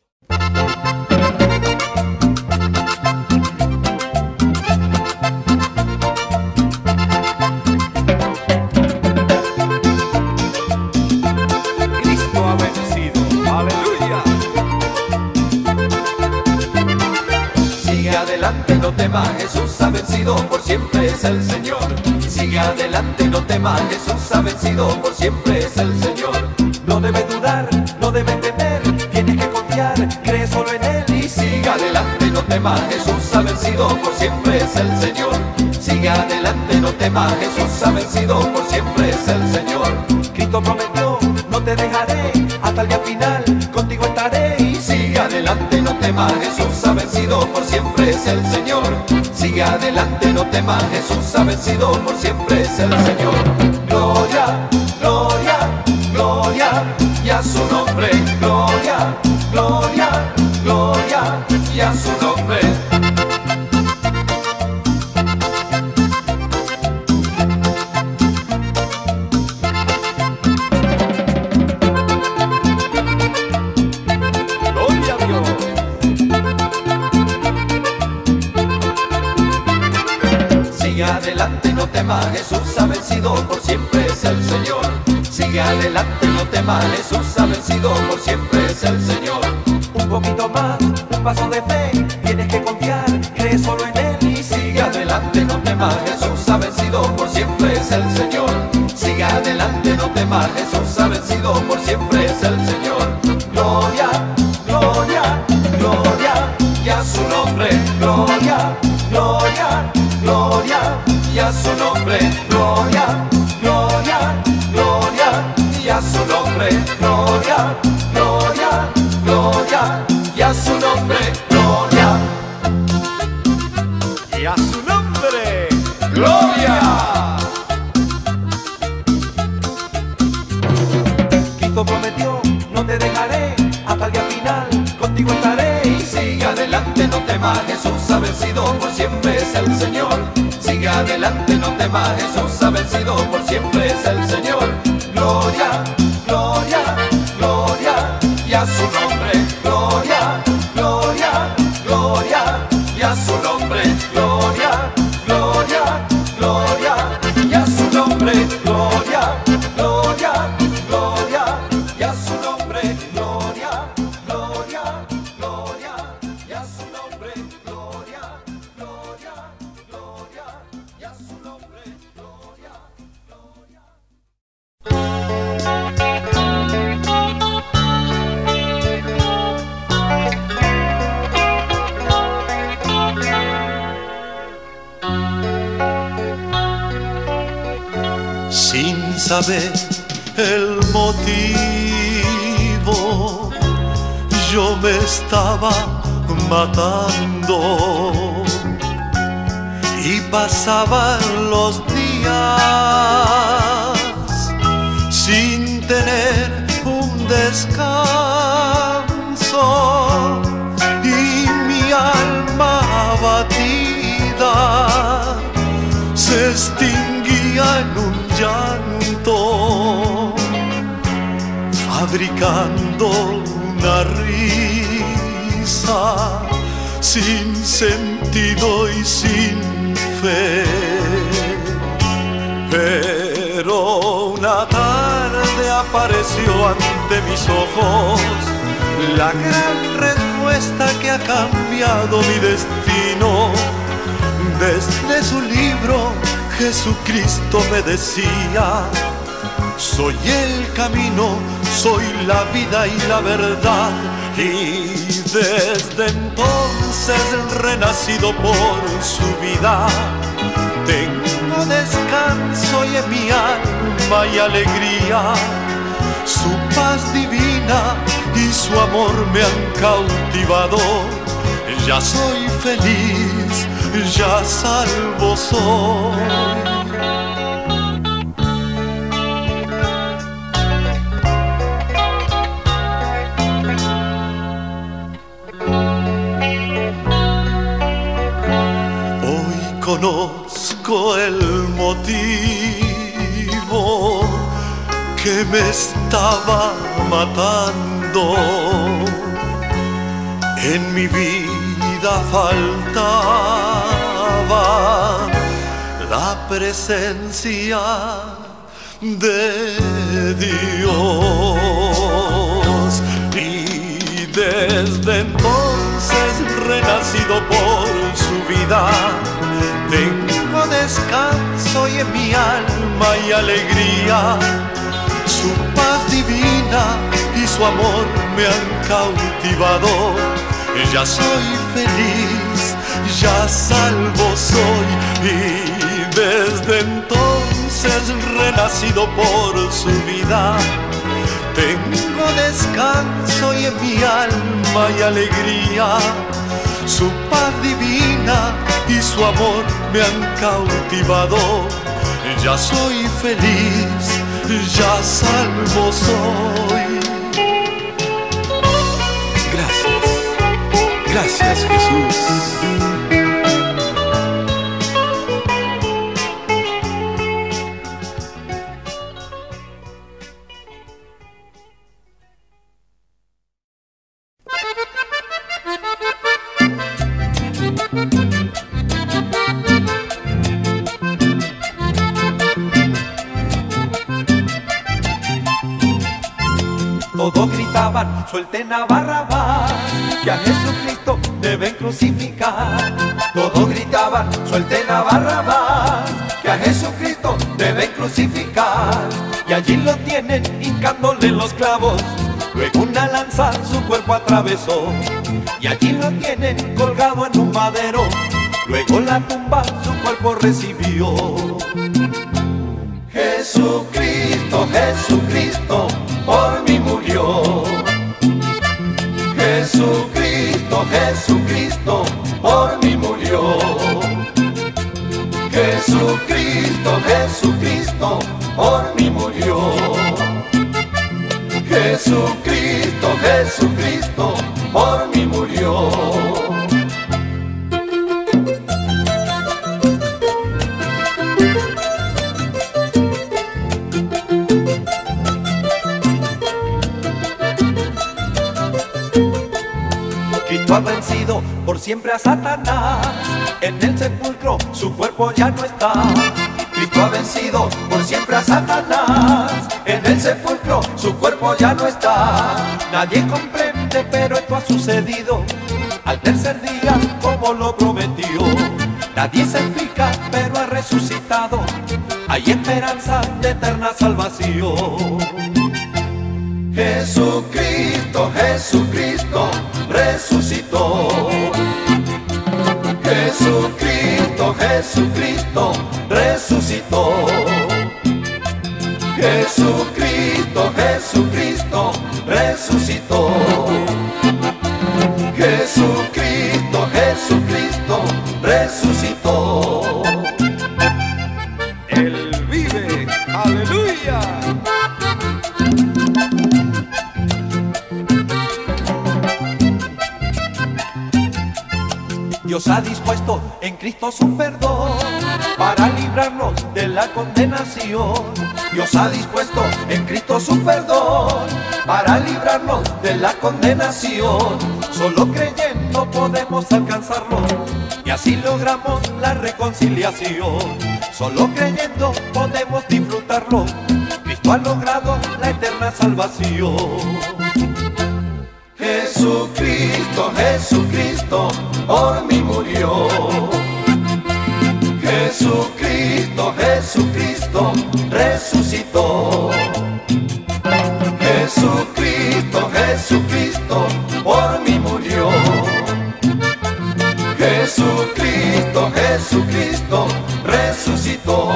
S4: Cristo ha vencido. Aleluya.
S2: Sigue adelante, no temas, Jesús ha vencido, por siempre es el Señor. Sigue adelante, no temas, Jesús ha vencido, por siempre es el Señor.
S3: No debes dudar, no debes temer, tienes que confiar, cree solo en Él y
S2: Sigue adelante, no temas, Jesús ha vencido, por siempre es el Señor. Sigue adelante, no temas, Jesús ha vencido, por siempre es el Señor.
S3: Cristo prometió, no te dejaré, hasta el día final, contigo estaré. Y
S2: Sigue adelante, no temas, Jesús ha vencido, por siempre es el Señor. Sigue adelante, no temas, Jesús ha vencido, por siempre es el Señor. Gloria, gloria, gloria, y a su nombre. Gloria, gloria, gloria, y a su nombre.
S4: Gloria a Dios.
S2: Sigue adelante, no temas, Jesús ha vencido, por siempre es el Señor. Sigue adelante, no temas, Jesús ha vencido, por siempre es el Señor.
S3: un poquito más, un paso de fe, tienes que confiar, cree solo en Él y
S2: Sigue adelante, no temas, Jesús ha vencido, por siempre es el Señor. Sigue adelante, no temas, Jesús ha vencido, por siempre es el Señor. Gloria, gloria, gloria, y a su nombre. Gloria, gloria, gloria, y a su nombre. Gloria, gloria, gloria, y a su nombre. Gloria, gloria, gloria, y a su nombre. Gloria.
S4: Y a su nombre.
S2: ¡Gloria!
S3: Cristo prometió, no te dejaré, hasta el día final, contigo estaré.
S2: Y sigue adelante, no temas, Jesús ha vencido, por siempre es el Señor. Sigue adelante, no temas, Jesús ha vencido, por siempre es el Señor. Gloria, gloria, gloria, y a su nombre. Gloria, gloria, gloria, y a su nombre. Gloria, gloria, gloria, y a su nombre. Gloria, gloria, gloria, y a su nombre. Gloria, gloria, gloria, y a su nombre. Gloria, gloria, gloria, y a su nombre. Gloria, gloria.
S1: Sin saber el motivo, yo me estaba matando y pasaban los días sin tener un descanso y mi alma abatida se extinguía en un llanto, fabricando una risa sin sentido y sin fe. Pero una tarde
S2: apareció ante mis ojos la gran respuesta que ha cambiado mi destino. Desde su libro Jesucristo me decía: soy el camino, soy la vida y la verdad. Y desde entonces, renacido por su vida, tengo descanso y en mi alma y alegría. Su paz divina y su amor me han cautivado. Ya soy feliz, ya salvo soy. Conozco el motivo que me estaba matando. En mi vida faltaba la presencia de Dios. Y desde entonces, renacido por su vida, tengo descanso y en mi alma y alegría. Su paz divina y su amor me han cautivado. Ya soy feliz, ya salvo soy. Y desde entonces, renacido por su vida, tengo descanso y en mi alma y alegría. Su paz divina y su amor me han cautivado. Ya soy feliz, ya salvo soy. Gracias, gracias Jesús.
S3: Todos gritaban: suelten a Barrabás, que a Jesucristo deben crucificar. Todos gritaban: suelten a Barrabás, que a Jesucristo deben crucificar. Y allí lo tienen hincándole los clavos, luego una lanza su cuerpo atravesó. Y allí lo tienen colgado en un madero, luego la tumba su cuerpo recibió. Jesucristo, Jesucristo, por mí murió. Jesucristo, Jesucristo, por mí murió. Jesucristo, Jesucristo, por mí murió. Jesucristo, Jesucristo, por mí murió. Cristo ha vencido por siempre a Satanás, en el sepulcro su cuerpo ya no está. Cristo ha vencido por siempre a Satanás, en el sepulcro su cuerpo ya no está. Nadie comprende, pero esto ha sucedido al tercer día como lo prometió. Nadie se explica, pero ha resucitado. Hay esperanza de eterna salvación. Jesucristo, Jesucristo, resucitó. Jesucristo, Jesucristo, resucitó. Jesucristo, Jesucristo, resucitó. Jesucristo, Jesucristo, resucitó.
S4: Él vive, aleluya.
S3: Dios ha dispuesto en Cristo su perdón para librarnos de la condenación. Dios ha dispuesto en Cristo su perdón para librarnos de la condenación. Solo creyendo podemos alcanzarlo y así logramos la reconciliación. Solo creyendo podemos disfrutarlo. Cristo ha logrado la eterna
S2: salvación.
S1: Jesucristo, Jesucristo, por mí murió. Jesucristo, Jesucristo, resucitó. Jesucristo, Jesucristo, por mí murió. Jesucristo, Jesucristo, resucitó.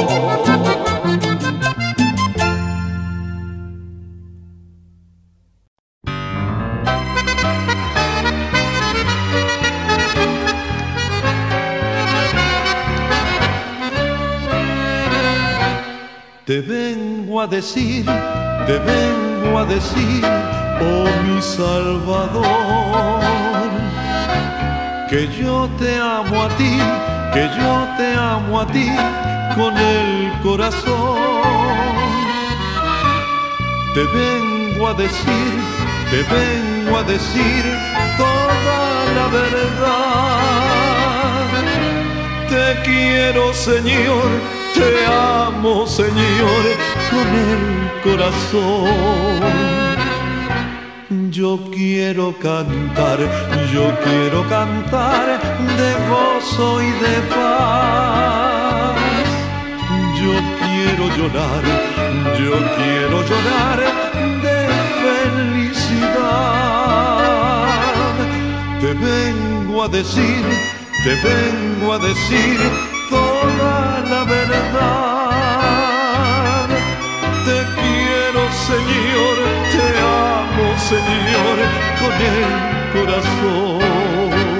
S2: Te vengo a decir, te vengo a decir, oh mi Salvador, que yo te amo a ti, que yo te amo a ti con el corazón. Te vengo a decir, te vengo a decir toda la verdad. Te quiero, Señor, te amo, Señor, con el corazón. Yo quiero cantar, yo quiero cantar de gozo y de paz. Yo quiero llorar, yo quiero llorar de felicidad. Te vengo a decir, te vengo a decir toda la verdad. Te quiero, Señor, te amo, Señor, con el corazón.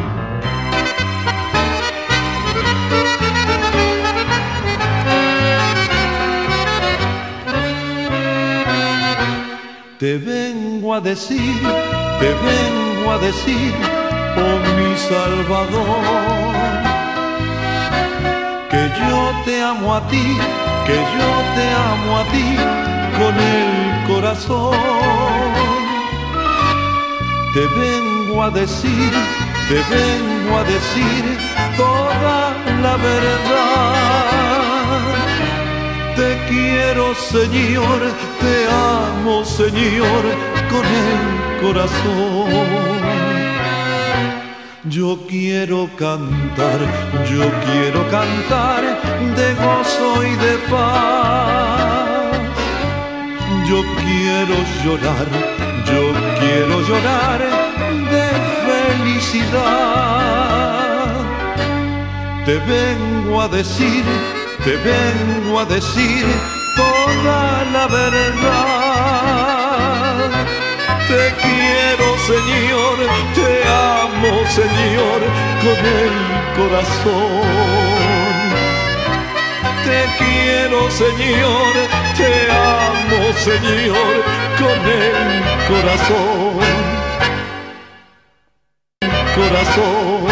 S2: Te vengo a decir, te vengo a decir, oh mi Salvador, que yo te amo a ti, que yo te amo a ti con el corazón. Te vengo a decir, te vengo a decir toda la verdad. Te quiero, Señor, te amo, Señor, con el corazón. Yo quiero cantar, yo quiero cantar de gozo y de paz. Yo quiero llorar, yo quiero llorar de felicidad. Te vengo a decir, te vengo a decir toda la verdad. Te quiero, Señor, te amo, Señor, con el corazón. Te quiero, Señor, te amo, Señor, con el corazón. Corazón.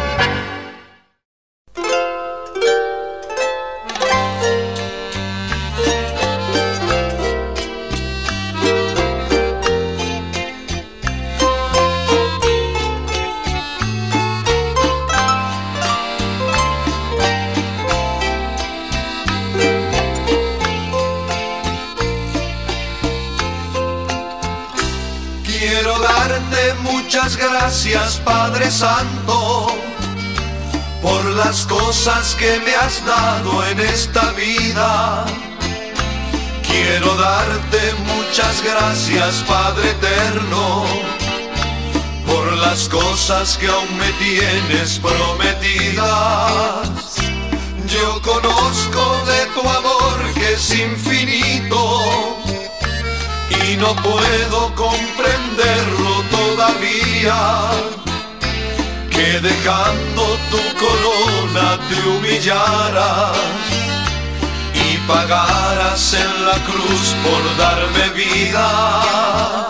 S1: Muchas gracias, Padre Santo, por las cosas que me has dado en esta vida. Quiero darte muchas gracias, Padre Eterno, por las cosas que aún me tienes prometidas. Yo conozco de tu amor que es infinito y no puedo comprenderlo todavía, que dejando tu corona te humillaras y pagaras en la cruz por darme vida.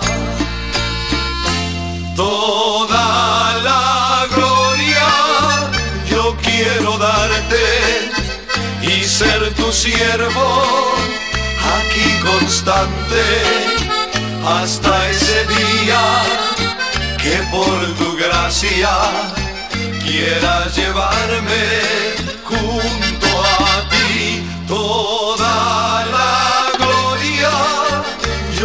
S1: Toda la gloria yo quiero darte y ser tu siervo aquí constante hasta ese día que por tu gracia quieras llevarme junto a ti. Toda la gloria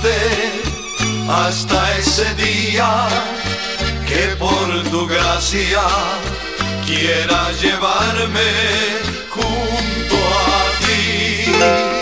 S1: darte hasta ese día que por tu gracia quieras llevarme junto a ti.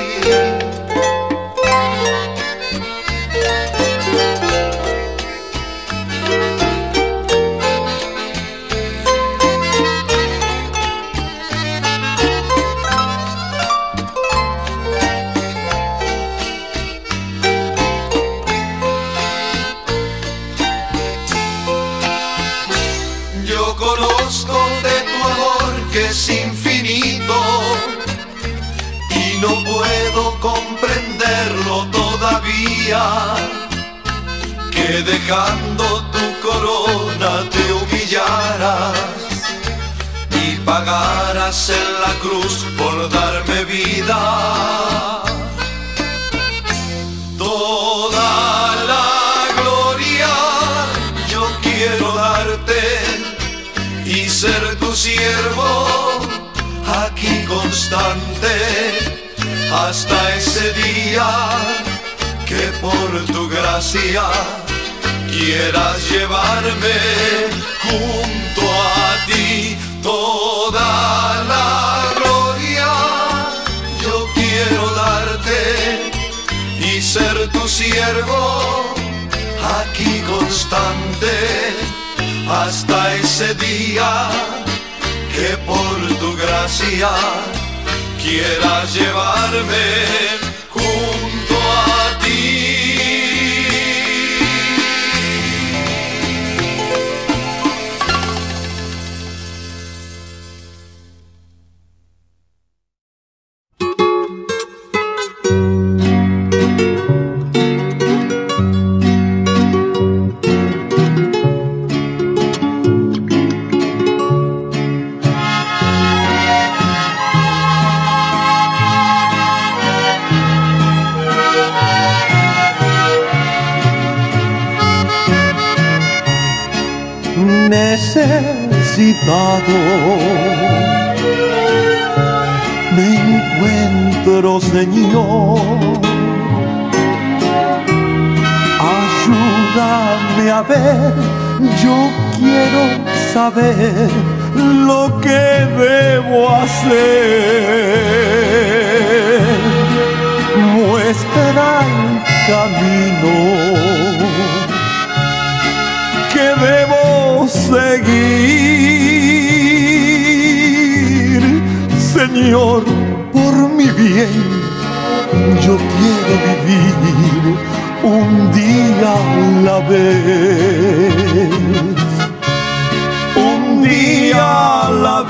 S1: Conozco de tu amor que es infinito y no puedo comprenderlo todavía, que dejando tu corona te humillaras y pagaras en la cruz por darme vida. Toda la gloria yo quiero darte y ser tu siervo aquí constante hasta ese día que por tu gracia quieras llevarme junto a ti. Toda la gloria yo quiero darte y ser tu siervo aquí constante hasta ese día que por tu gracia quieras llevarme junto a ti.
S2: Necesitado me encuentro, Señor, ayúdame a ver, yo quiero saber lo que debo hacer, muestra el camino que debo seguir. Señor, por mi bien, yo quiero vivir un día a la vez, un día a la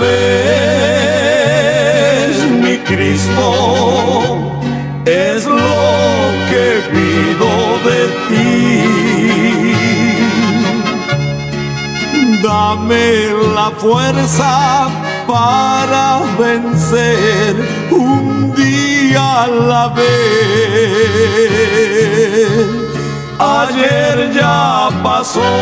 S2: vez, mi Cristo, es lo que pido de ti. Dame la fuerza para vencer un día a la vez. Ayer ya pasó,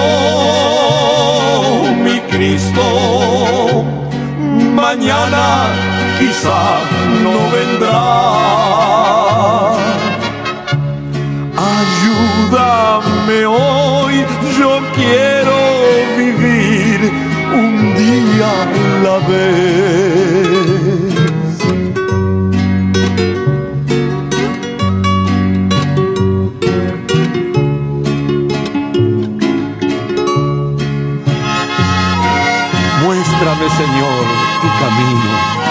S2: mi Cristo, mañana quizá no vendrá. Ayúdame hoy, yo quiero vivir un día a la vez. Muéstrame, Señor, tu camino.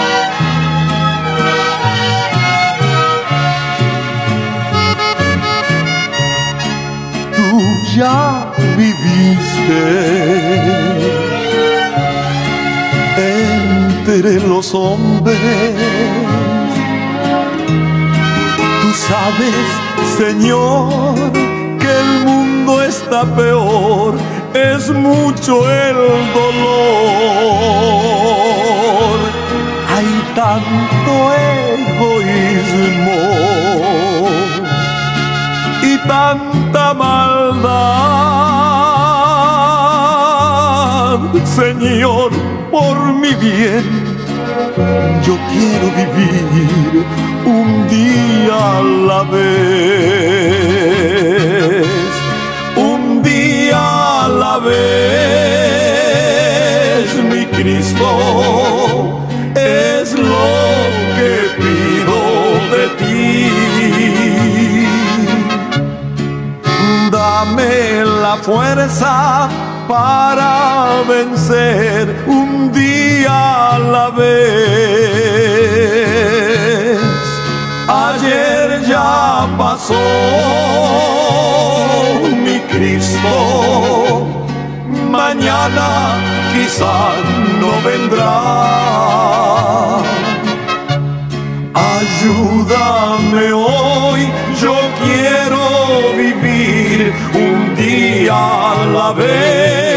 S2: Tú ya viviste entre los hombres. Tú sabes, Señor, que el mundo está peor, es mucho el dolor. Hay tanto egoísmo y tanta maldad. Señor, por mi bien, yo quiero vivir un día a la vez. vez, mi Cristo, es lo que pido de ti. Dame la fuerza para vencer un día a la vez. Ayer ya pasó, mi Cristo, mañana quizá no vendrá. Ayúdame hoy, yo quiero vivir un día a la vez.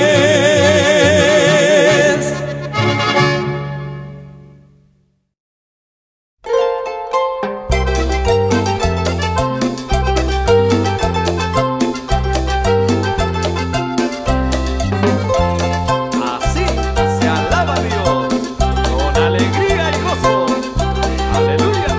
S4: Así se alaba a Dios, con alegría y gozo. Aleluya.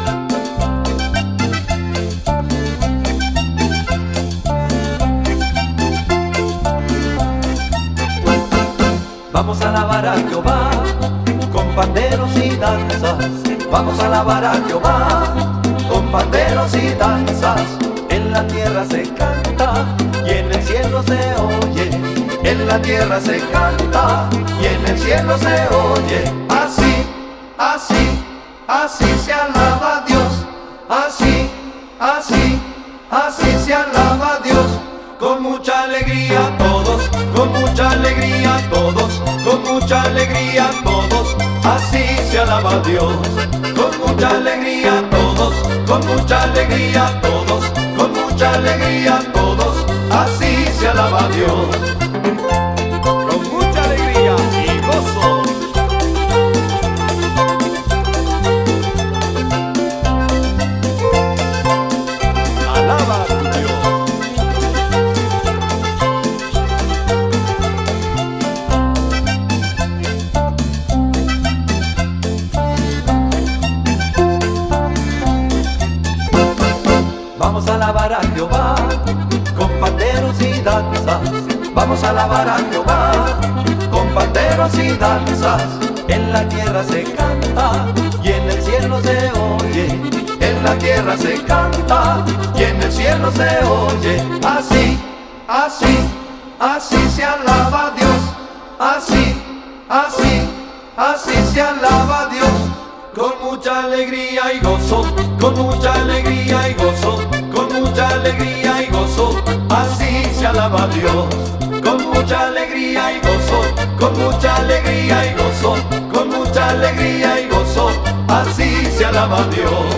S3: Vamos a alabar a Jehová con panderos y danzas. Vamos a alabar a Jehová con panderos y danzas. En la tierra se canta y en el cielo se oye. En la tierra se canta y en el cielo se oye. Así, así, así se alaba a Dios. Así, así, así se alaba a Dios. Con mucha alegría todos, con mucha alegría todos, con mucha alegría todos, así se alaba a Dios. Con mucha alegría todos, con mucha alegría todos, con mucha alegría todos, así se alaba a Dios.
S4: Con mucha alegría y gozo. Alaba a tu Dios.
S3: Vamos a alabar a Jehová con panderos y danzas. Vamos a alabar a Jehová con panderos y danzas. En la tierra se canta y en el cielo se oye. En la tierra se canta y en el cielo se oye. Así, así, así se alaba a Dios. Así, así, así se alaba a Dios. Con mucha alegría y gozo, con mucha alegría y gozo, con mucha alegría y gozo, así se alaba a Dios. Con mucha alegría y gozo, con mucha alegría y gozo, con mucha alegría y gozo, así se alaba a Dios.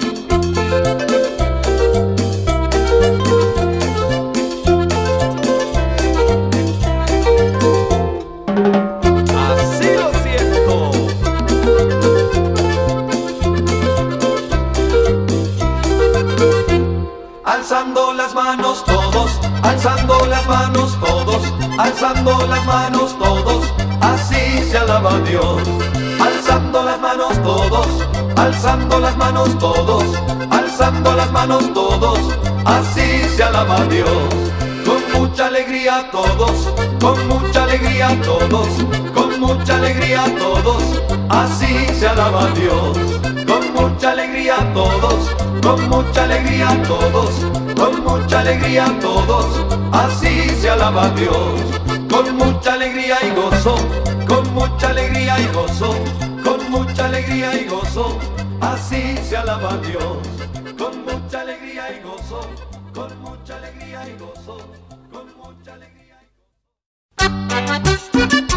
S4: Así lo siento.
S3: Alzando las manos todos, alzando las manos todos, alzando las manos todos, así se alaba a Dios. Alzando las manos todos, alzando las manos todos, alzando las manos todos, así se alaba a Dios. Con mucha alegría todos, con mucha alegría todos, con mucha alegría todos, así se alaba a Dios. Con mucha alegría todos, con mucha alegría todos, con mucha alegría todos, así se alaba a Dios. Con mucha alegría y gozo, con mucha alegría y gozo, con mucha alegría y gozo, así se alaba a Dios. Con mucha alegría y gozo, con mucha alegría y gozo, con mucha alegría y gozo.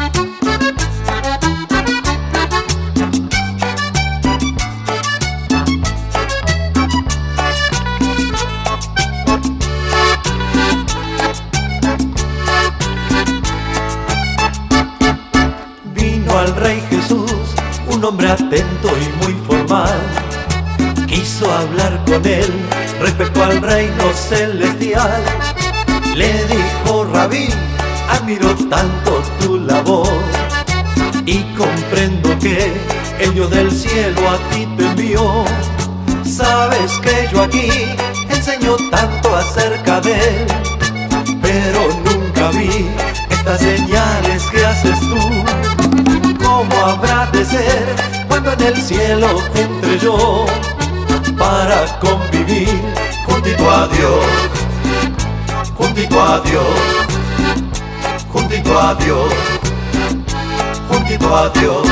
S3: Al Rey Jesús, un hombre atento y muy formal, quiso hablar con él respecto al reino celestial. Le dijo: Rabí, admiro tanto tu labor y comprendo que el Dios del cielo a ti te envió. Sabes que yo aquí enseño tanto acerca de él, pero nunca vi vi estas señales que haces tú. ¿Cómo habrá de ser cuando en el cielo entre yo para convivir juntito a Dios, juntito a Dios, juntito a Dios, juntito a Dios?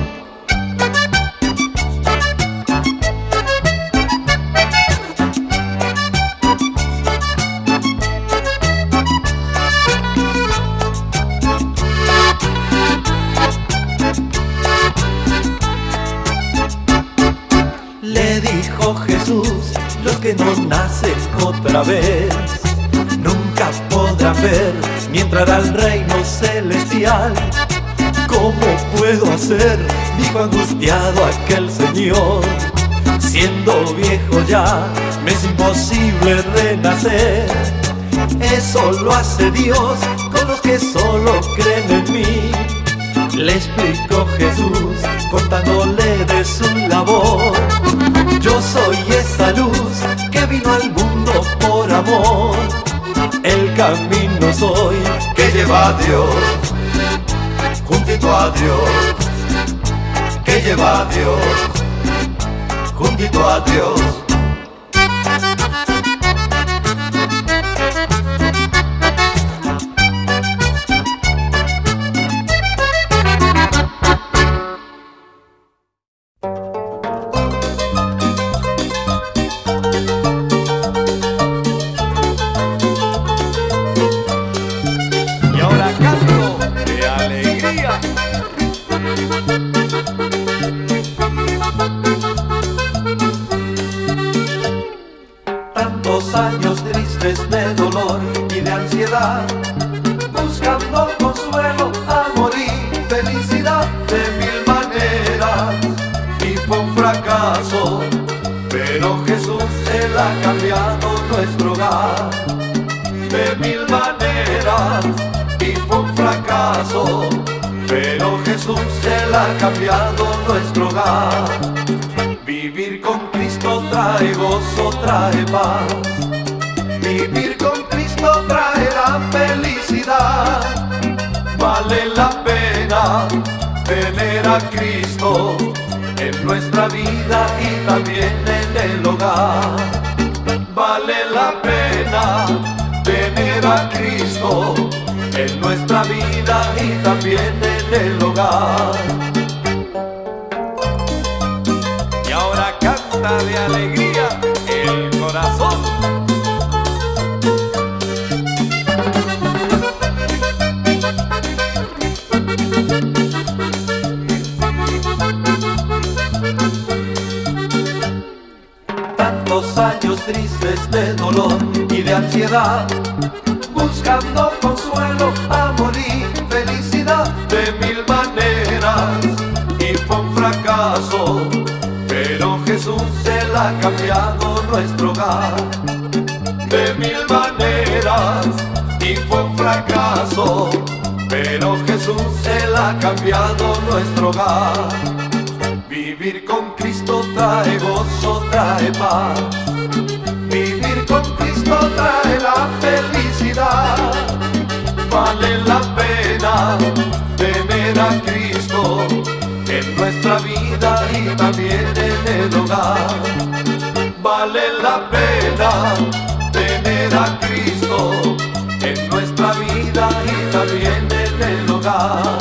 S3: Le dijo Jesús, los que no nacen otra vez nunca podrán ver ni entrar al reino celestial. ¿Cómo puedo hacer?, dijo angustiado aquel señor. Siendo viejo ya, me es imposible renacer. Eso lo hace Dios con los que solo creen en mí. Le explicó Jesús contándole de su labor. Yo soy esa luz que vino al mundo por amor. El camino soy que lleva a Dios, juntito a Dios, que lleva a Dios, juntito a Dios. Tantos años tristes de dolor y de ansiedad, buscando consuelo, amor y felicidad de mil maneras, y fue un fracaso, pero Jesús Él ha cambiado nuestro hogar. De mil maneras, y fue un fracaso, pero Jesús Él ha cambiado nuestro hogar. Vivir con Cristo trae gozo, trae paz. Vivir con Cristo traerá felicidad. Vale la pena tener a Cristo en nuestra vida y también en el hogar. Vale la pena tener a Cristo en nuestra vida y también en el hogar. Canta de alegría el corazón. Tantos años tristes de dolor y de ansiedad, buscando consuelo, amor y felicidad de mil maneras, y fue un fracaso, pero Jesús Él ha cambiado nuestro hogar. De mil maneras, y fue un fracaso, pero Jesús Él ha cambiado nuestro hogar. Vivir con Cristo trae gozo, trae paz. Vivir con Cristo trae la felicidad. Vale la pena tener a Cristo en nuestra vida y también en el hogar. Vale la pena tener a Cristo en nuestra vida y también en el hogar.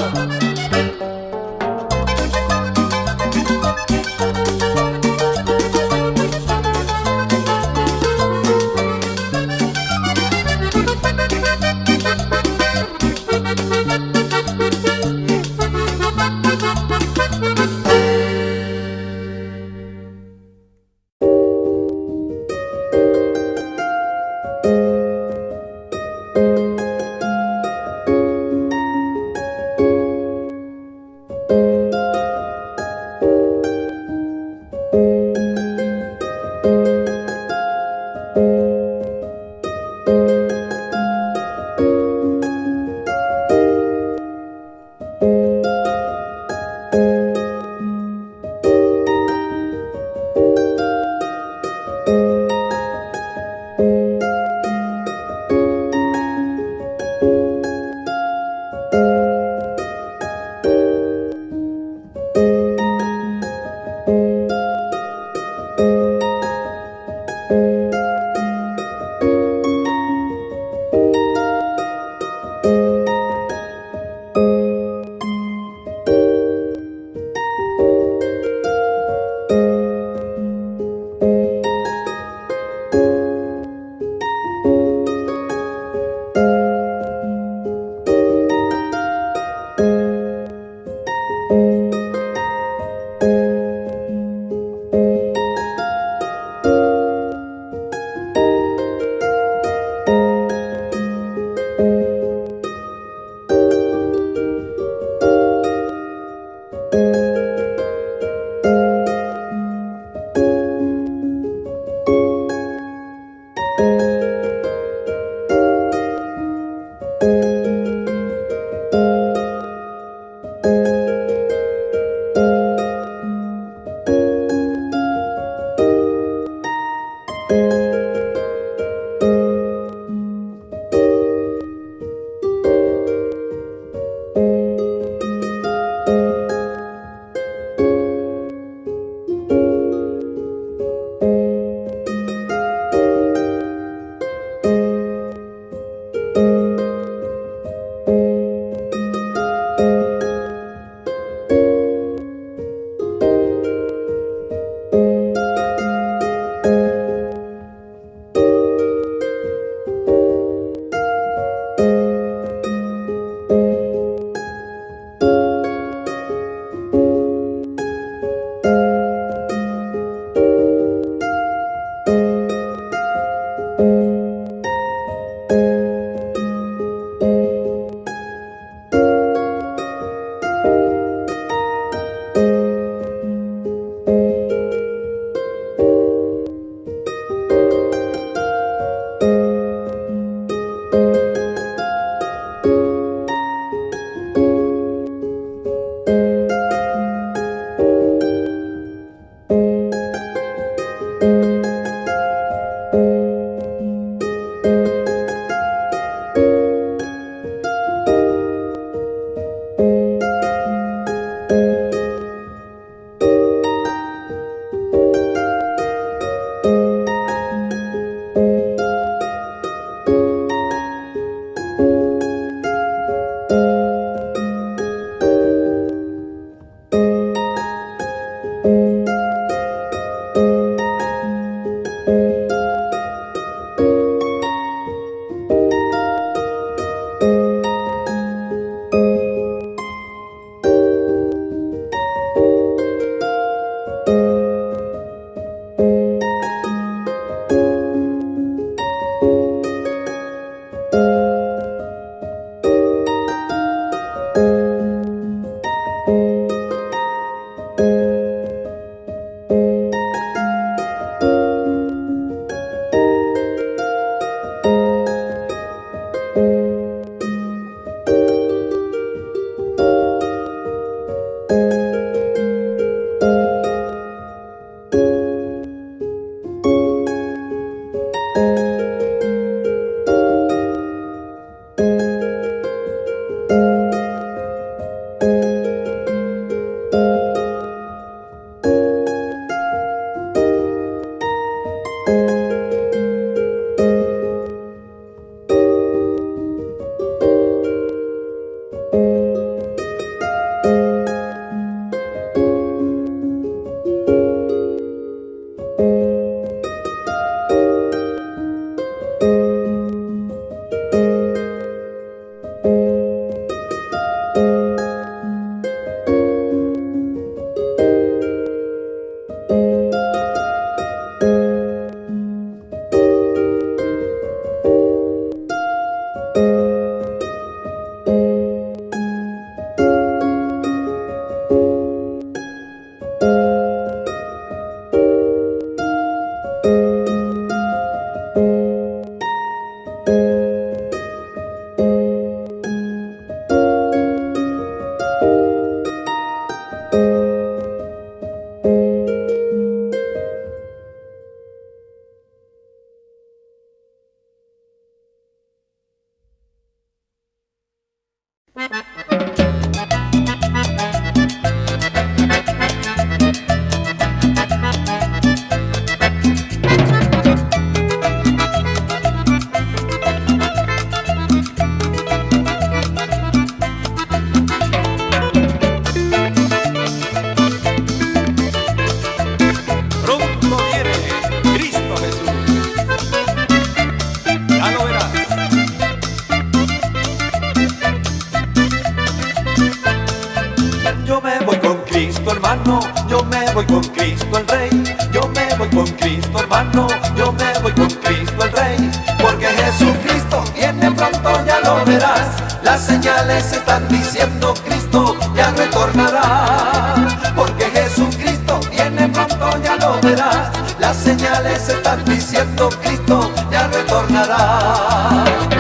S3: Cristo, hermano, yo me voy con Cristo el Rey. Yo me voy con Cristo, hermano, yo me voy con Cristo el Rey. Porque Jesucristo viene pronto, ya lo verás. Las señales están diciendo Cristo ya retornará. Porque Jesucristo viene pronto, ya lo verás. Las señales están diciendo Cristo ya retornará.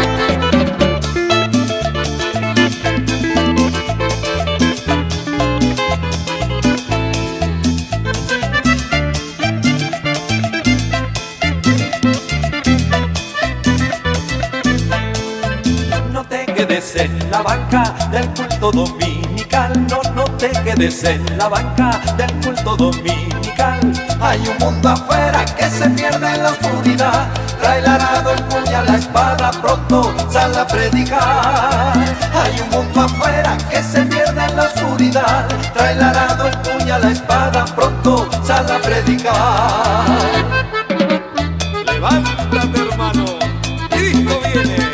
S3: En la banca del culto dominical, no, no te quedes en la banca del culto dominical. Hay un mundo afuera que se pierde en la oscuridad. Trae el arado, el puñal, la espada, pronto sal a predicar. Hay un mundo afuera que se pierde en la oscuridad. Trae el arado, el puñal, la espada, pronto sal a predicar.
S4: Levántate, hermano, Cristo viene.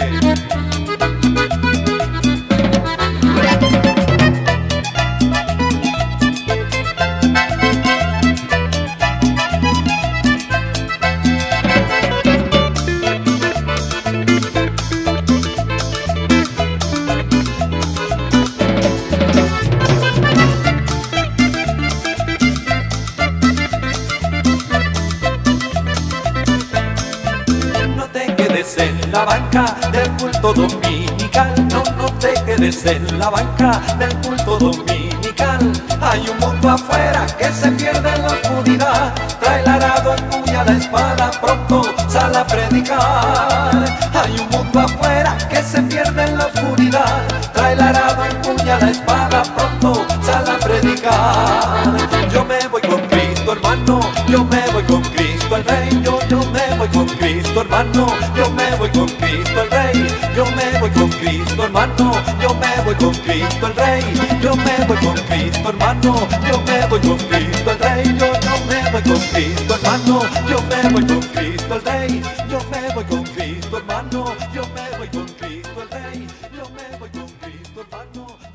S3: En la banca del culto dominical, no, no te quedes en la banca del culto dominical. Hay un mundo afuera que se pierde en la oscuridad. Trae el arado, el puñal, la espada, pronto sal a predicar. Hay un mundo afuera que se pierde en la oscuridad. Trae el arado, el puñal, la espada, pronto sal a predicar. Yo me voy con Cristo, hermano, yo me voy con Cristo el Rey. Yo, yo me voy con Cristo, hermano, yo me voy con Cristo el Rey. Yo me voy con Cristo, hermano, yo me voy con Cristo el Rey. Yo me voy con Cristo, hermano, yo me voy con Cristo el Rey. Yo, yo me voy con Cristo, hermano, yo me voy con Cristo el Rey. Yo me voy con Cristo, hermano, yo me voy con Cristo el Rey. Yo me voy con Cristo, hermano.